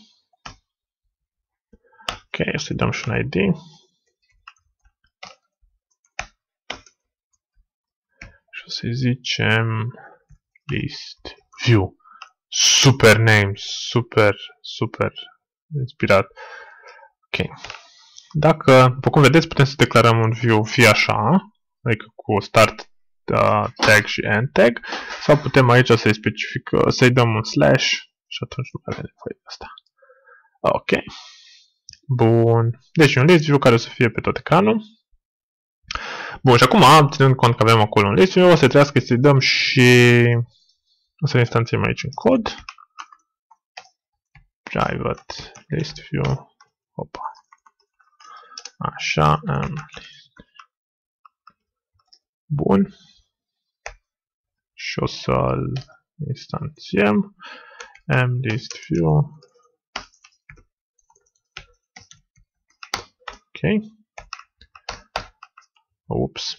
Ok, o să-i dăm și un I D. Și o să-i zicem list view. Super name, super, super inspirat. Ok. Dacă, după cum vedeți, putem să declarăm un view fie așa, adică cu start uh, tag și end tag, sau putem aici să-i specific, să-i dăm un slash și atunci nu avem nevoie de asta. Ok. Bun. Deci un list view care o să fie pe tot ecranul. Bun, și acum, ținând cont că avem acolo un list view, o să trebuiască să-i dăm și... O să instanțiem aici în cod. Private list view. Opa. Așa. Um, bun. Și o să-l instanțiem. M list view. Ok. Ups.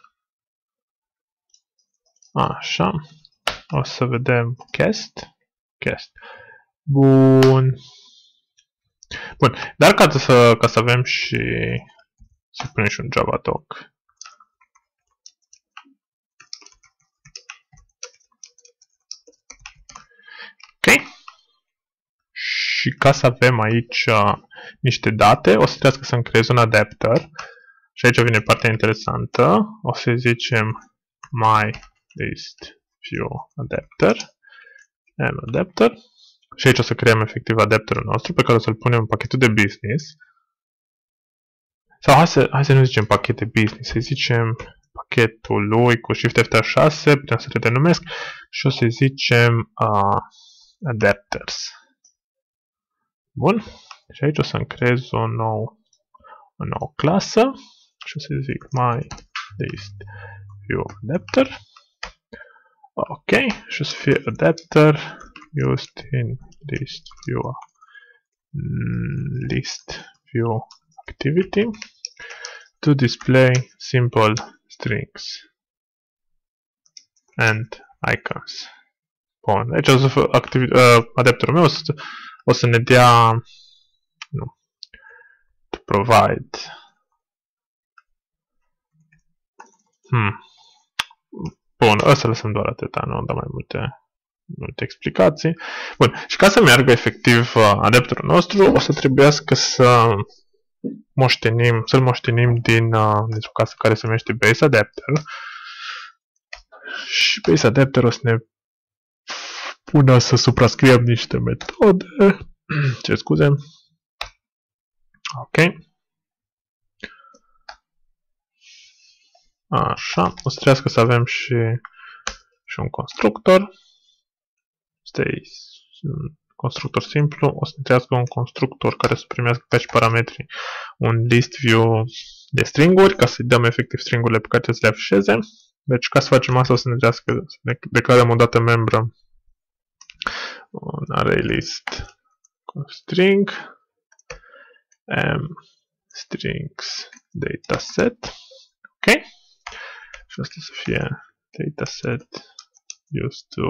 Așa. O să vedem cast. Cast. Bun. Bun. Dar ca să, ca să avem și să punem și un Java doc. Ok. Și ca să avem aici uh, niște date, o să trebuiască să-mi creez un adapter. Și aici vine partea interesantă. O să zicem my list view adapter. M adapter. Și aici o să creăm efectiv adapterul nostru pe care o să-l punem în pachetul de business. Sau hai să, hai să nu zicem pachet de business, să zicem pachetul lui cu Shift F șase, putem să redenumesc și o să zicem uh, adapters. Bun. Și aici o să-mi creez o nouă, o nouă clasă și o să zic my list view adapter. Ok. Și o să fie adapter used in list view list view activity to display simple strings and icons. Bun, deci o să fie uh, adapterul meu o să, o să ne dea nu, to provide hmm. Bun, o să lăsăm doar atâta, nu dau mai multe multe explicații. Bun, și ca să meargă efectiv uh, adapterul nostru, o să trebuiască să moștenim, să-l moștenim din uh, dintr-o casă care se numește base adapter. Și base adapter o să ne pună să suprascriem niște metode. Ce scuze. Ok. Așa, o să trebuiască să avem și, și un constructor. Este un constructor simplu. O să ne trebuiască un constructor care să primească ca și parametri un list view de stringuri, ca să-i dăm efectiv stringurile pe care trebuie să le afișeze. Deci, ca să facem asta, o să ne trebuiască să ne declarăm o dată membră un array list cu string m strings dataset. Ok. Și asta să fie dataset used to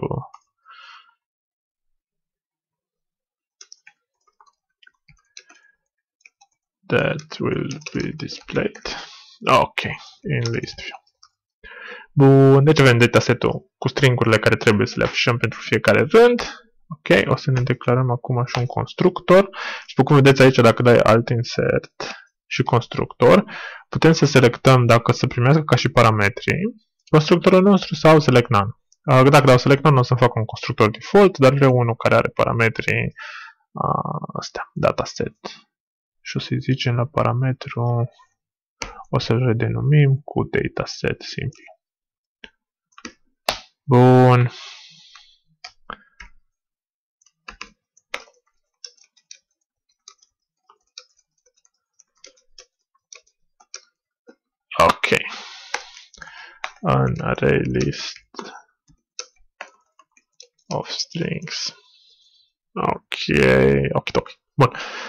that will be displayed. Ok, in list view. Bun, deci avem datasetul cu stringurile care trebuie să le afișăm pentru fiecare rând. Ok, o să ne declarăm acum și un constructor. Și după cum vedeți aici, dacă dai alt insert și constructor, putem să selectăm dacă să primească ca și parametri constructorul nostru sau select none. Dacă dau select none, o să fac un constructor default, dar vreau unul care are parametrii astea, dataset. Și o să-i zicem la parametru, o să-l redenumim cu dataset simplu. Bun. Ok. An array list of strings. Ok. Ok, ok. Bun.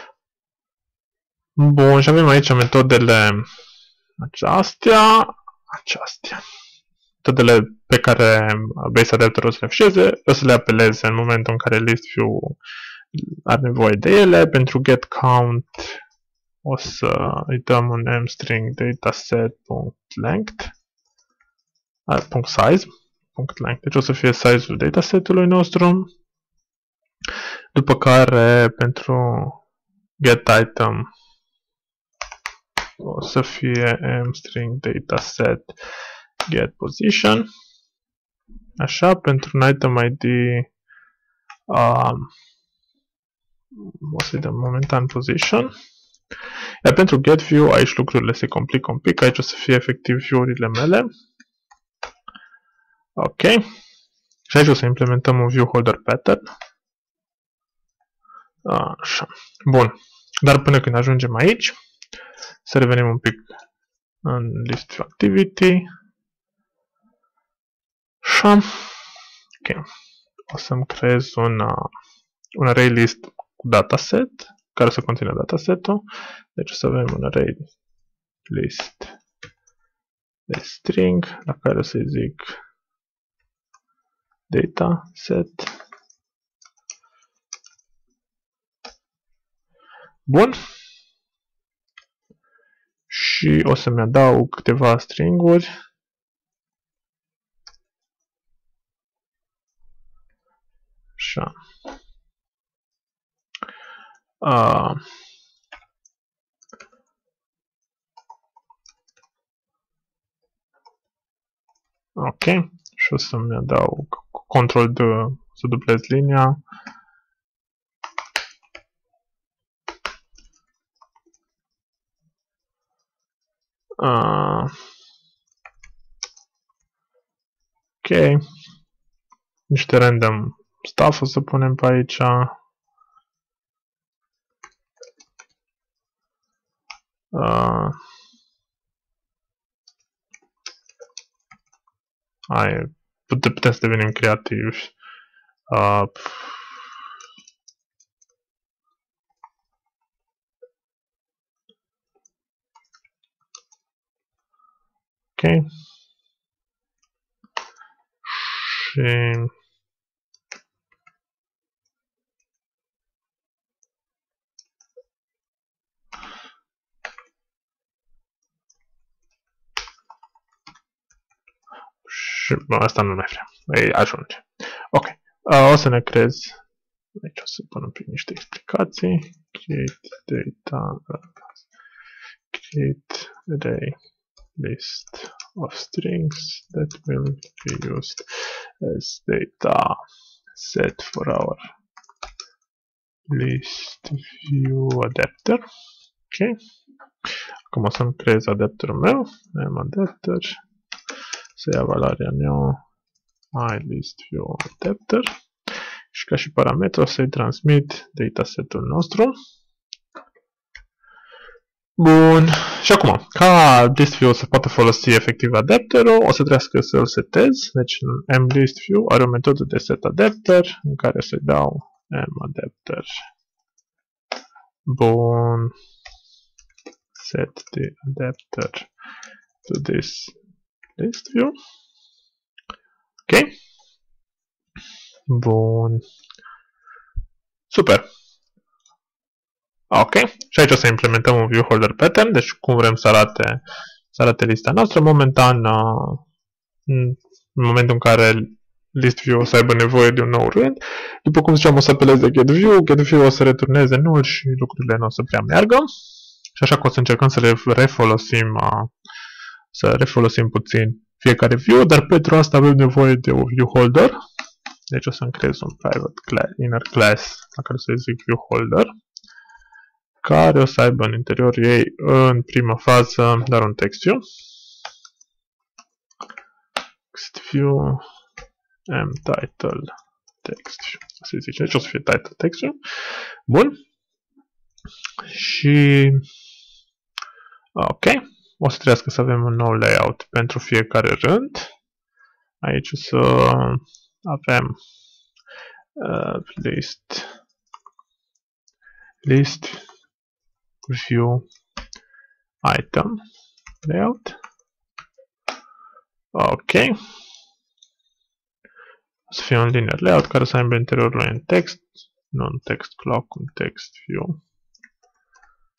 Bun, și avem aici metodele acestea, acestea. Metodele pe care base adapter o să le afișeze, o să le apeleze în momentul în care list view are nevoie de ele. Pentru get count o să îi dăm un mstring dataset.length punct size, punct length. Deci o să fie size-ul datasetului nostru. După care pentru get item o să fie mstring dataset get position. Așa, pentru un item I D um, o să-i dăm momentan position. Iar pentru get view, aici lucrurile se complică un pic. Aici o să fie efectiv view-urile mele. Ok. Și aici o să implementăm un view holder pattern. Așa. Bun. Dar până când ajungem aici, să revenim un pic în list view activity. Așa. Ok. O să-mi creez un, uh, un array list cu dataset, care să conțină datasetul. Deci o să avem un array list de string, la care o să zic dataset. Bun. Și o să-mi adaug câteva stringuri. Așa. Uh. Ok. Și o să-mi adaug control D, să dublez linia. Uh. Ok. Niște random stuff o să punem pe aici. Uh. Hai, putem, putem să devenim creativi. Uh. Ok. Și Și bă, asta nu mai vreau. Ei, ajunge. Ok. Uh, o să ne creez. Aici o să punem prin niște explicații. Create data. Create array list of strings that will be used as data set for our list view adapter. Ok. Acum o să-mi creez adapterul meu. Am adapter. Să ia valoarea new iListView adapter și ca și parametru o să-i transmit datasetul nostru. Bun. Și acum, ca ListView să poată folosi efectiv adapterul, o să trebuiască să-l setez. Deci mListView are o metodă de setAdapter în care să-i dau mAdapter. Bun. Set the adapter to this ListView. Ok. Bun. Super. Ok. Și aici o să implementăm un view holder pattern, deci cum vrem să arate, să arate lista noastră. Momentan, în momentul în care ListView o să aibă nevoie de un nou rând, după cum ziceam, o să apelez de getView, getView o să returneze null și lucrurile nu o să prea meargă. Și așa că o să încercăm să le refolosim, să refolosim puțin fiecare view, dar pentru asta avem nevoie de un view holder. Deci o să-mi creez un private class, inner class, la care să zic view holder, care o să aibă în interior ei, în prima fază, doar un text view. Text view, mTitle, text view. Să zice, deci o să fie title text view. Bun. Și ok. O să trebuiască să avem un nou layout pentru fiecare rând. Aici o să avem uh, list list view item layout. Ok. O să fie un linear layout care să aibă interiorul în text, nu un text clock, un text view.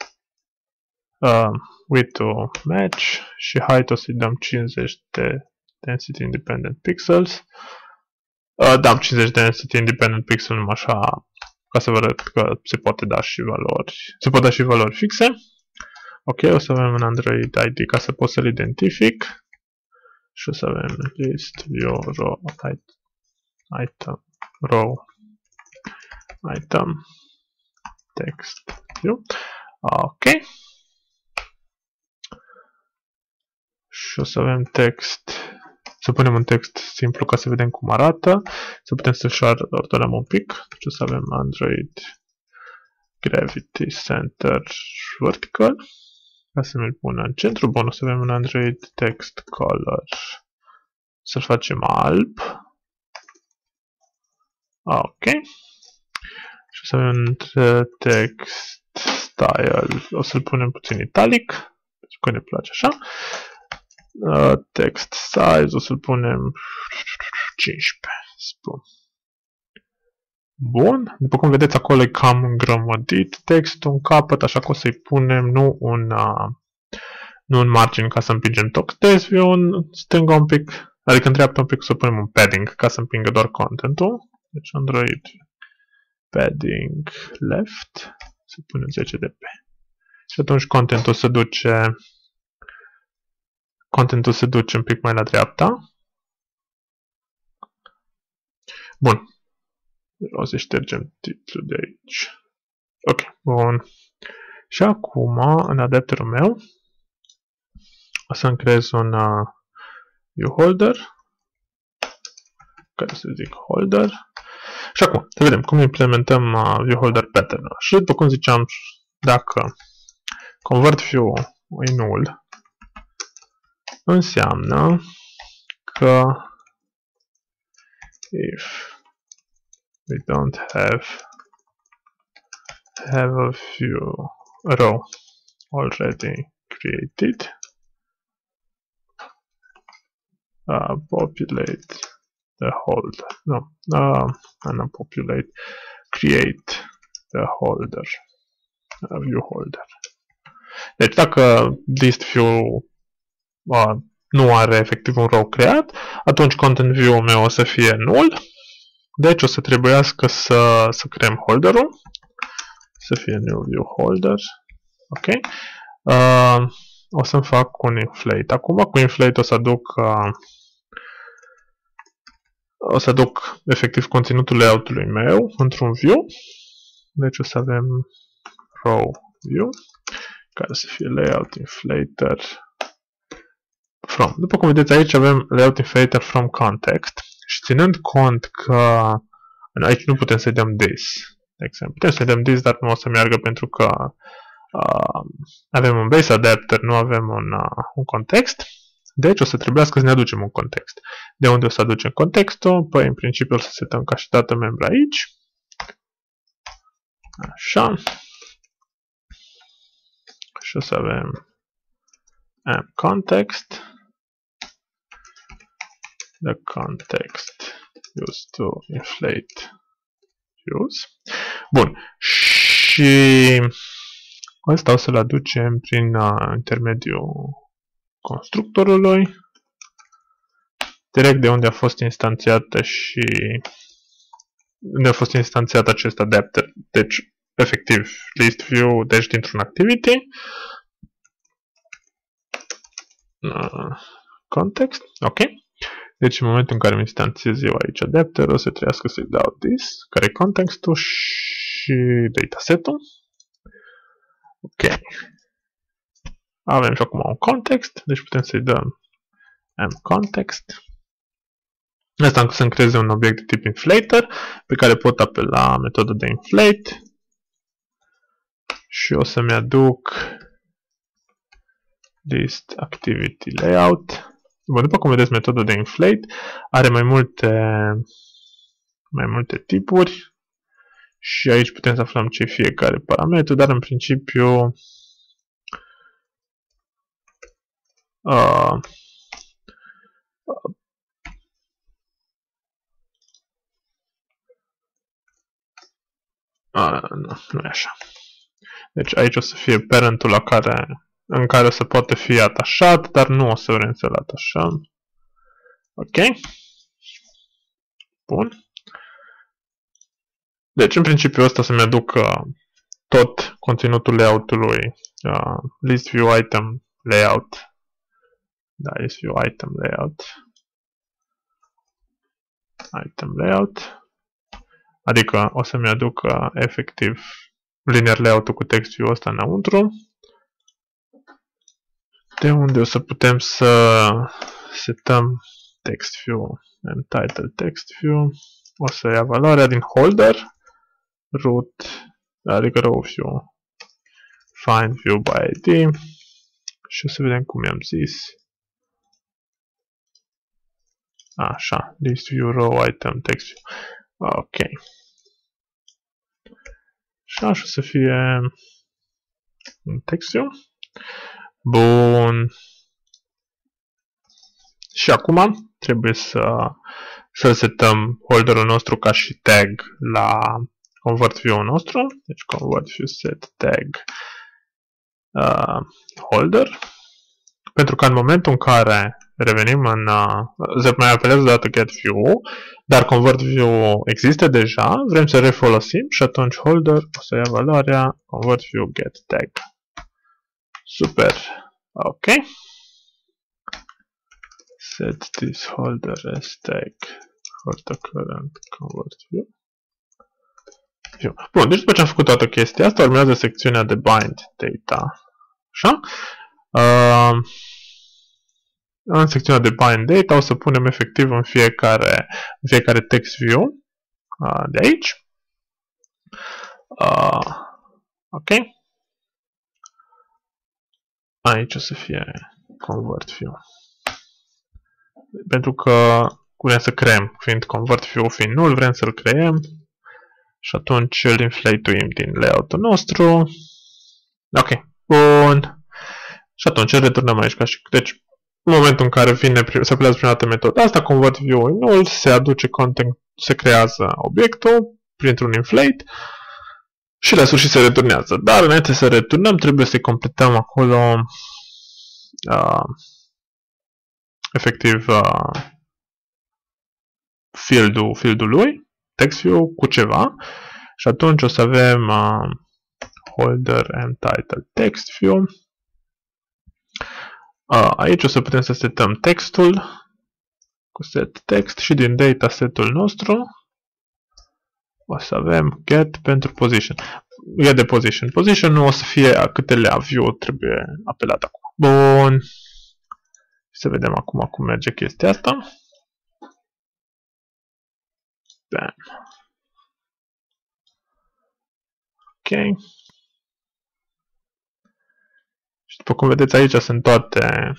Uh, width to match și height o să-i dăm cincizeci de density independent pixels. Uh, da, cincizeci de density independent pixel, numai așa, ca să vă arăt că se poate da și valori, se pot da și valori fixe. Ok, o să avem un Android I D ca să pot să-l identific. Și o să avem list, view, row, item, row, item, text, view. Ok. Și o să avem text, să punem un text simplu ca să vedem cum arată, să putem să-și ordonăm un pic. Deci o să avem Android Gravity Center Vertical, ca să mi-l pun în centru. Bun, o să avem un Android Text Color, să-l facem alb. Ok. Și o să avem un text style, o să-l punem puțin italic, pentru că ne place așa. Uh, text size, o să-l punem cincisprezece, spun. Bun, după cum vedeți acolo e cam îngrămădit textul în capăt, așa că o să-i punem nu un, uh, nu un margin ca să împingem tot view în stânga un pic, adică în dreapta un pic, să punem un padding ca să împingă doar contentul. Deci Android padding left, să punem zece de pe. Și atunci contentul se duce contentul se duce un pic mai la dreapta. Bun. O să ștergem titlul de aici. Ok, bun. Și acum, în adapterul meu, o să-mi creez un uh, view holder, care să zic holder. Și acum, să vedem cum implementăm uh, view holder pattern-ul. Și după cum ziceam, dacă convert view e null, înseamnă că if we don't have have a view row already created, uh, populate the holder, no, uh, not populate, create the holder, uh, view holder. Deci dacă list view uh, nu are efectiv un row creat, atunci content view-ul meu o să fie null. Deci o să trebuiască să, să creăm holderul, să fie new view holder. Ok. Uh, o să-mi fac un inflate. Acum cu inflate o să aduc uh, o să aduc efectiv conținutul layout-ului meu într-un view. Deci o să avem row view, care să fie layout inflator from. După cum vedeți aici avem layout inflator from context. Și ținând cont că aici nu putem să-i dăm this, de exemplu. Putem să-i dăm this, dar nu o să meargă pentru că uh, avem un base adapter, nu avem un, uh, un context. Deci o să trebuiască să ne aducem un context. De unde o să aducem contextul? Păi în principiu o să setăm ca și dată membru aici. Așa. Și o să avem am context. The context used to inflate views. Bun. Și ăsta o să-l aducem prin uh, intermediul constructorului, direct de unde a fost instanțiată și unde a fost instanțiat acest adapter. Deci, efectiv, list view, deci dintr-un activity. Uh, context. Ok. Deci în momentul în care îmi instanțiez eu aici adapter, o să trebuiască să-i dau this, care e contextul și dataset-ul. Ok. Avem și acum un context, deci putem să-i dăm am context. Asta să-mi creeze un obiect de tip inflator, pe care pot apela metoda de inflate. Și o să-mi aduc list activity layout. Bun, după cum vedeți, metoda de inflate are mai multe, mai multe tipuri și aici putem să aflăm ce fiecare parametru, dar în principiu uh, uh, nu, nu e așa. Deci aici o să fie parentul la care în care o să poate fi atașat, dar nu o să vrem să-l atașăm. Ok? Bun. Deci, în principiu, ăsta să-mi aducă tot conținutul layout-ului uh, list view item layout. Da, list view item layout. Item layout. Adică o să-mi aducă efectiv linear layout-ul cu text view ăsta înăuntru. De unde o să putem să setăm text view and title text view. O să ia valoarea din holder root, adică row view, find view by I D și o să vedem cum i-am zis. Așa, list view row item text view. Ok. Și așa o să fie un text view. Bun. Și acum trebuie să să setăm holderul nostru ca și tag la convert view-ul nostru. Deci convert view set tag uh, holder. Pentru că în momentul în care revenim în uh, se mai apelează dată get view, dar convert view există deja, vrem să refolosim și atunci holder o să ia valoarea convert view get tag. Super. Ok. Set this holder as tag for the current convert view. view. Bun, deci după ce am făcut toată chestia asta, urmează secțiunea de bind data. Așa? Uh, în secțiunea de bind data o să punem efectiv în fiecare, în fiecare text view uh, de aici. Uh, ok. Aici o să fie convert view. Pentru că vrem să creăm, fiind convert view fiind null, vrem să-l creăm și atunci îl inflate-uim din layout-ul nostru. Ok, bun. Și atunci îl returnăm aici ca și... Deci, în momentul în care vine, se apelează prima dată metoda asta, convert view în null, se aduce content, se creează obiectul printr-un inflate și la sfârșit se returnează. Dar înainte să returnăm, trebuie să completăm acolo uh, efectiv uh, field-ul field-ul lui, text view cu ceva și atunci o să avem uh, holder and title text view. Uh, aici o să putem să setăm textul cu set text și din dataset-ul nostru o să avem get pentru position. Get de position. Position nu o să fie câte lea view trebuie apelat acum. Bun. Să vedem acum cum merge chestia asta. Bam. Ok. Și după cum vedeți aici sunt toate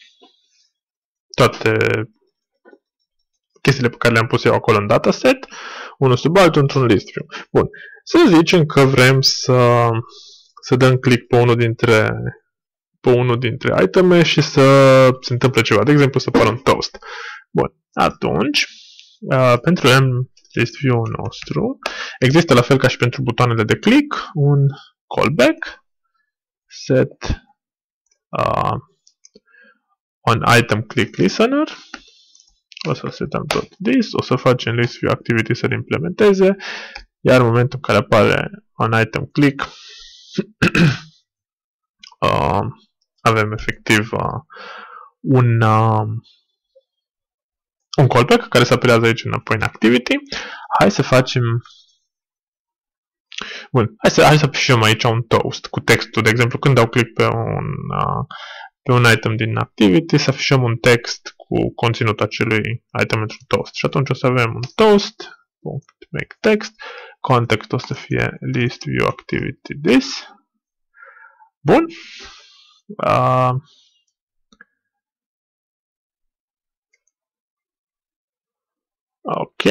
toate chestiile pe care le-am pus eu acolo în dataset, unul sub altul într-un list view. Bun. Să zicem că vrem să să dăm click pe unul dintre pe unul dintre iteme și să se întâmple ceva. De exemplu, să apară un toast. Bun. Atunci, uh, pentru list view-ul nostru, există la fel ca și pentru butoanele de click, un callback set uh, on item click listener. O să setăm tot this, o să facem list view activity să-l implementeze, iar în momentul în care apare on item click, uh, avem efectiv uh, un, uh, un callback care se apelează aici înapoi în activity. Hai să facem... Bun, hai să, hai să afișăm aici un toast cu textul. De exemplu, când dau click pe un, uh, pe un item din activity, să afișăm un text cu conținutul acelui item într-un toast. Și atunci o să avem un toast, make text, context o să fie list view activity this. Bun. Uh, ok.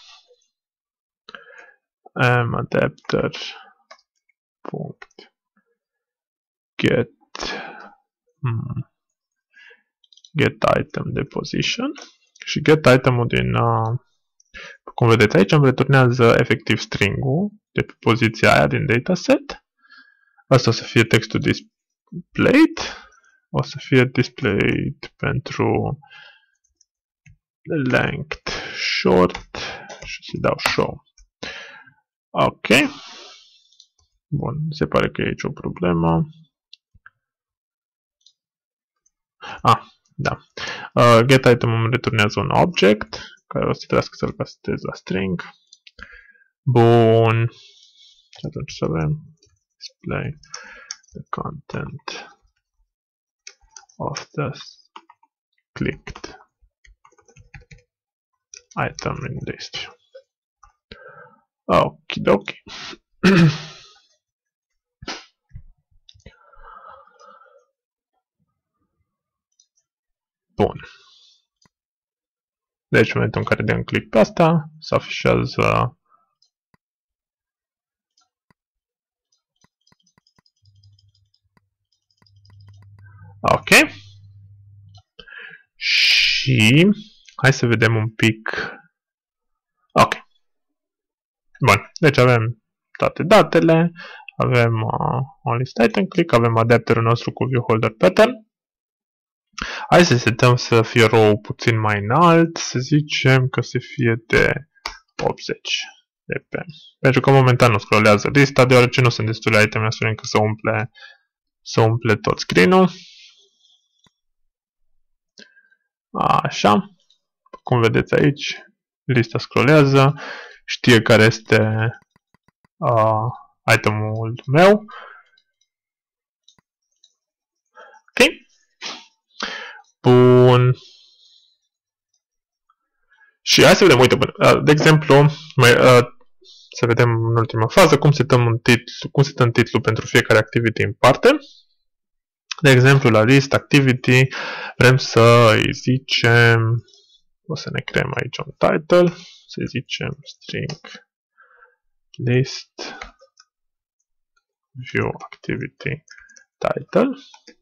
Um, adapter punct get hmm, get item de position și get item-ul din uh, cum vedeți aici îmi returnează efectiv string-ul de pe poziția aia din dataset. Asta o să fie textul displayed, o să fie displayed pentru length short și să dau show. Ok. Bun, se pare că e aici o problemă. Ah, da. Uh, get item îmi returnează un object care o să trebuiască să-l casez la string. Bun. Atunci să avem display the content of the clicked item in list view. Okidoki. Bun. Deci, în momentul în care dăm click pe asta, se afișează ok. Și hai să vedem un pic. Ok. Bun. Deci avem toate datele, avem uh, un list item click, avem adapterul nostru cu viewholder pattern. Hai să setăm să fie row puțin mai înalt, să zicem că să fie de optzeci de p. Pentru că momentan nu scrollează lista, deoarece nu sunt destule iteme astfel încât să umple, să umple tot screen-ul. Așa. Cum vedeți aici, lista scrollează, știe care este uh, itemul meu. Ok. Bun. Și hai să vedem, uite, de exemplu, mai, uh, să vedem în ultima fază cum setăm un titlu, cum setăm titlul pentru fiecare activity în parte. De exemplu, la list activity vrem să îi zicem, o să ne creăm aici un title, să zicem string list view activity title.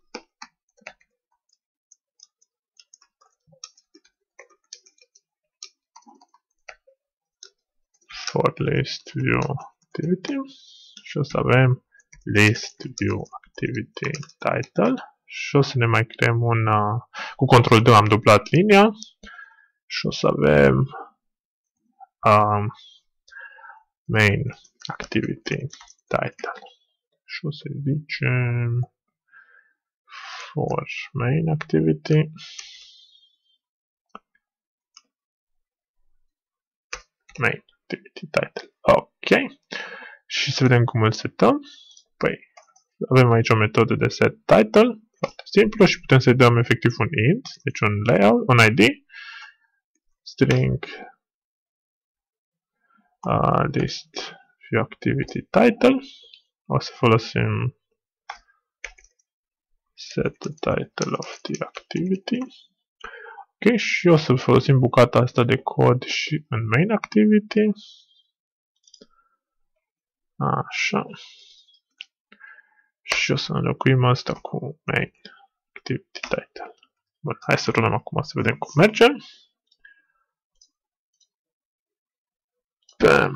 For list view activity și o să avem list view activity title și o să ne mai creăm un uh, cu control D am dublat linia și o să avem um, main activity title și o să zicem for main activity main activity title. Ok. Și să vedem cum îl setăm. Păi, avem aici o metodă de set title, foarte simplu, și putem să-i dăm efectiv un int, deci un layout, un I D, string uh, list view activity title. O să folosim set the title of the activity. Ok, și o să folosim bucata asta de cod și în main activity. Așa. Și o să înlocuim asta cu main activity title. Bun, hai să rulăm acum să vedem cum merge. Bam.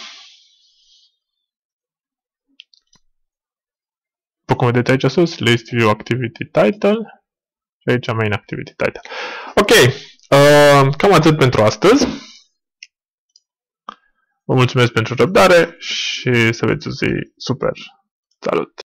După cum vedeți aici sus, list view activity title și aici main activity title. Ok, uh, cam atât pentru astăzi. Vă mulțumesc pentru răbdare și să aveți o zi super. Salut!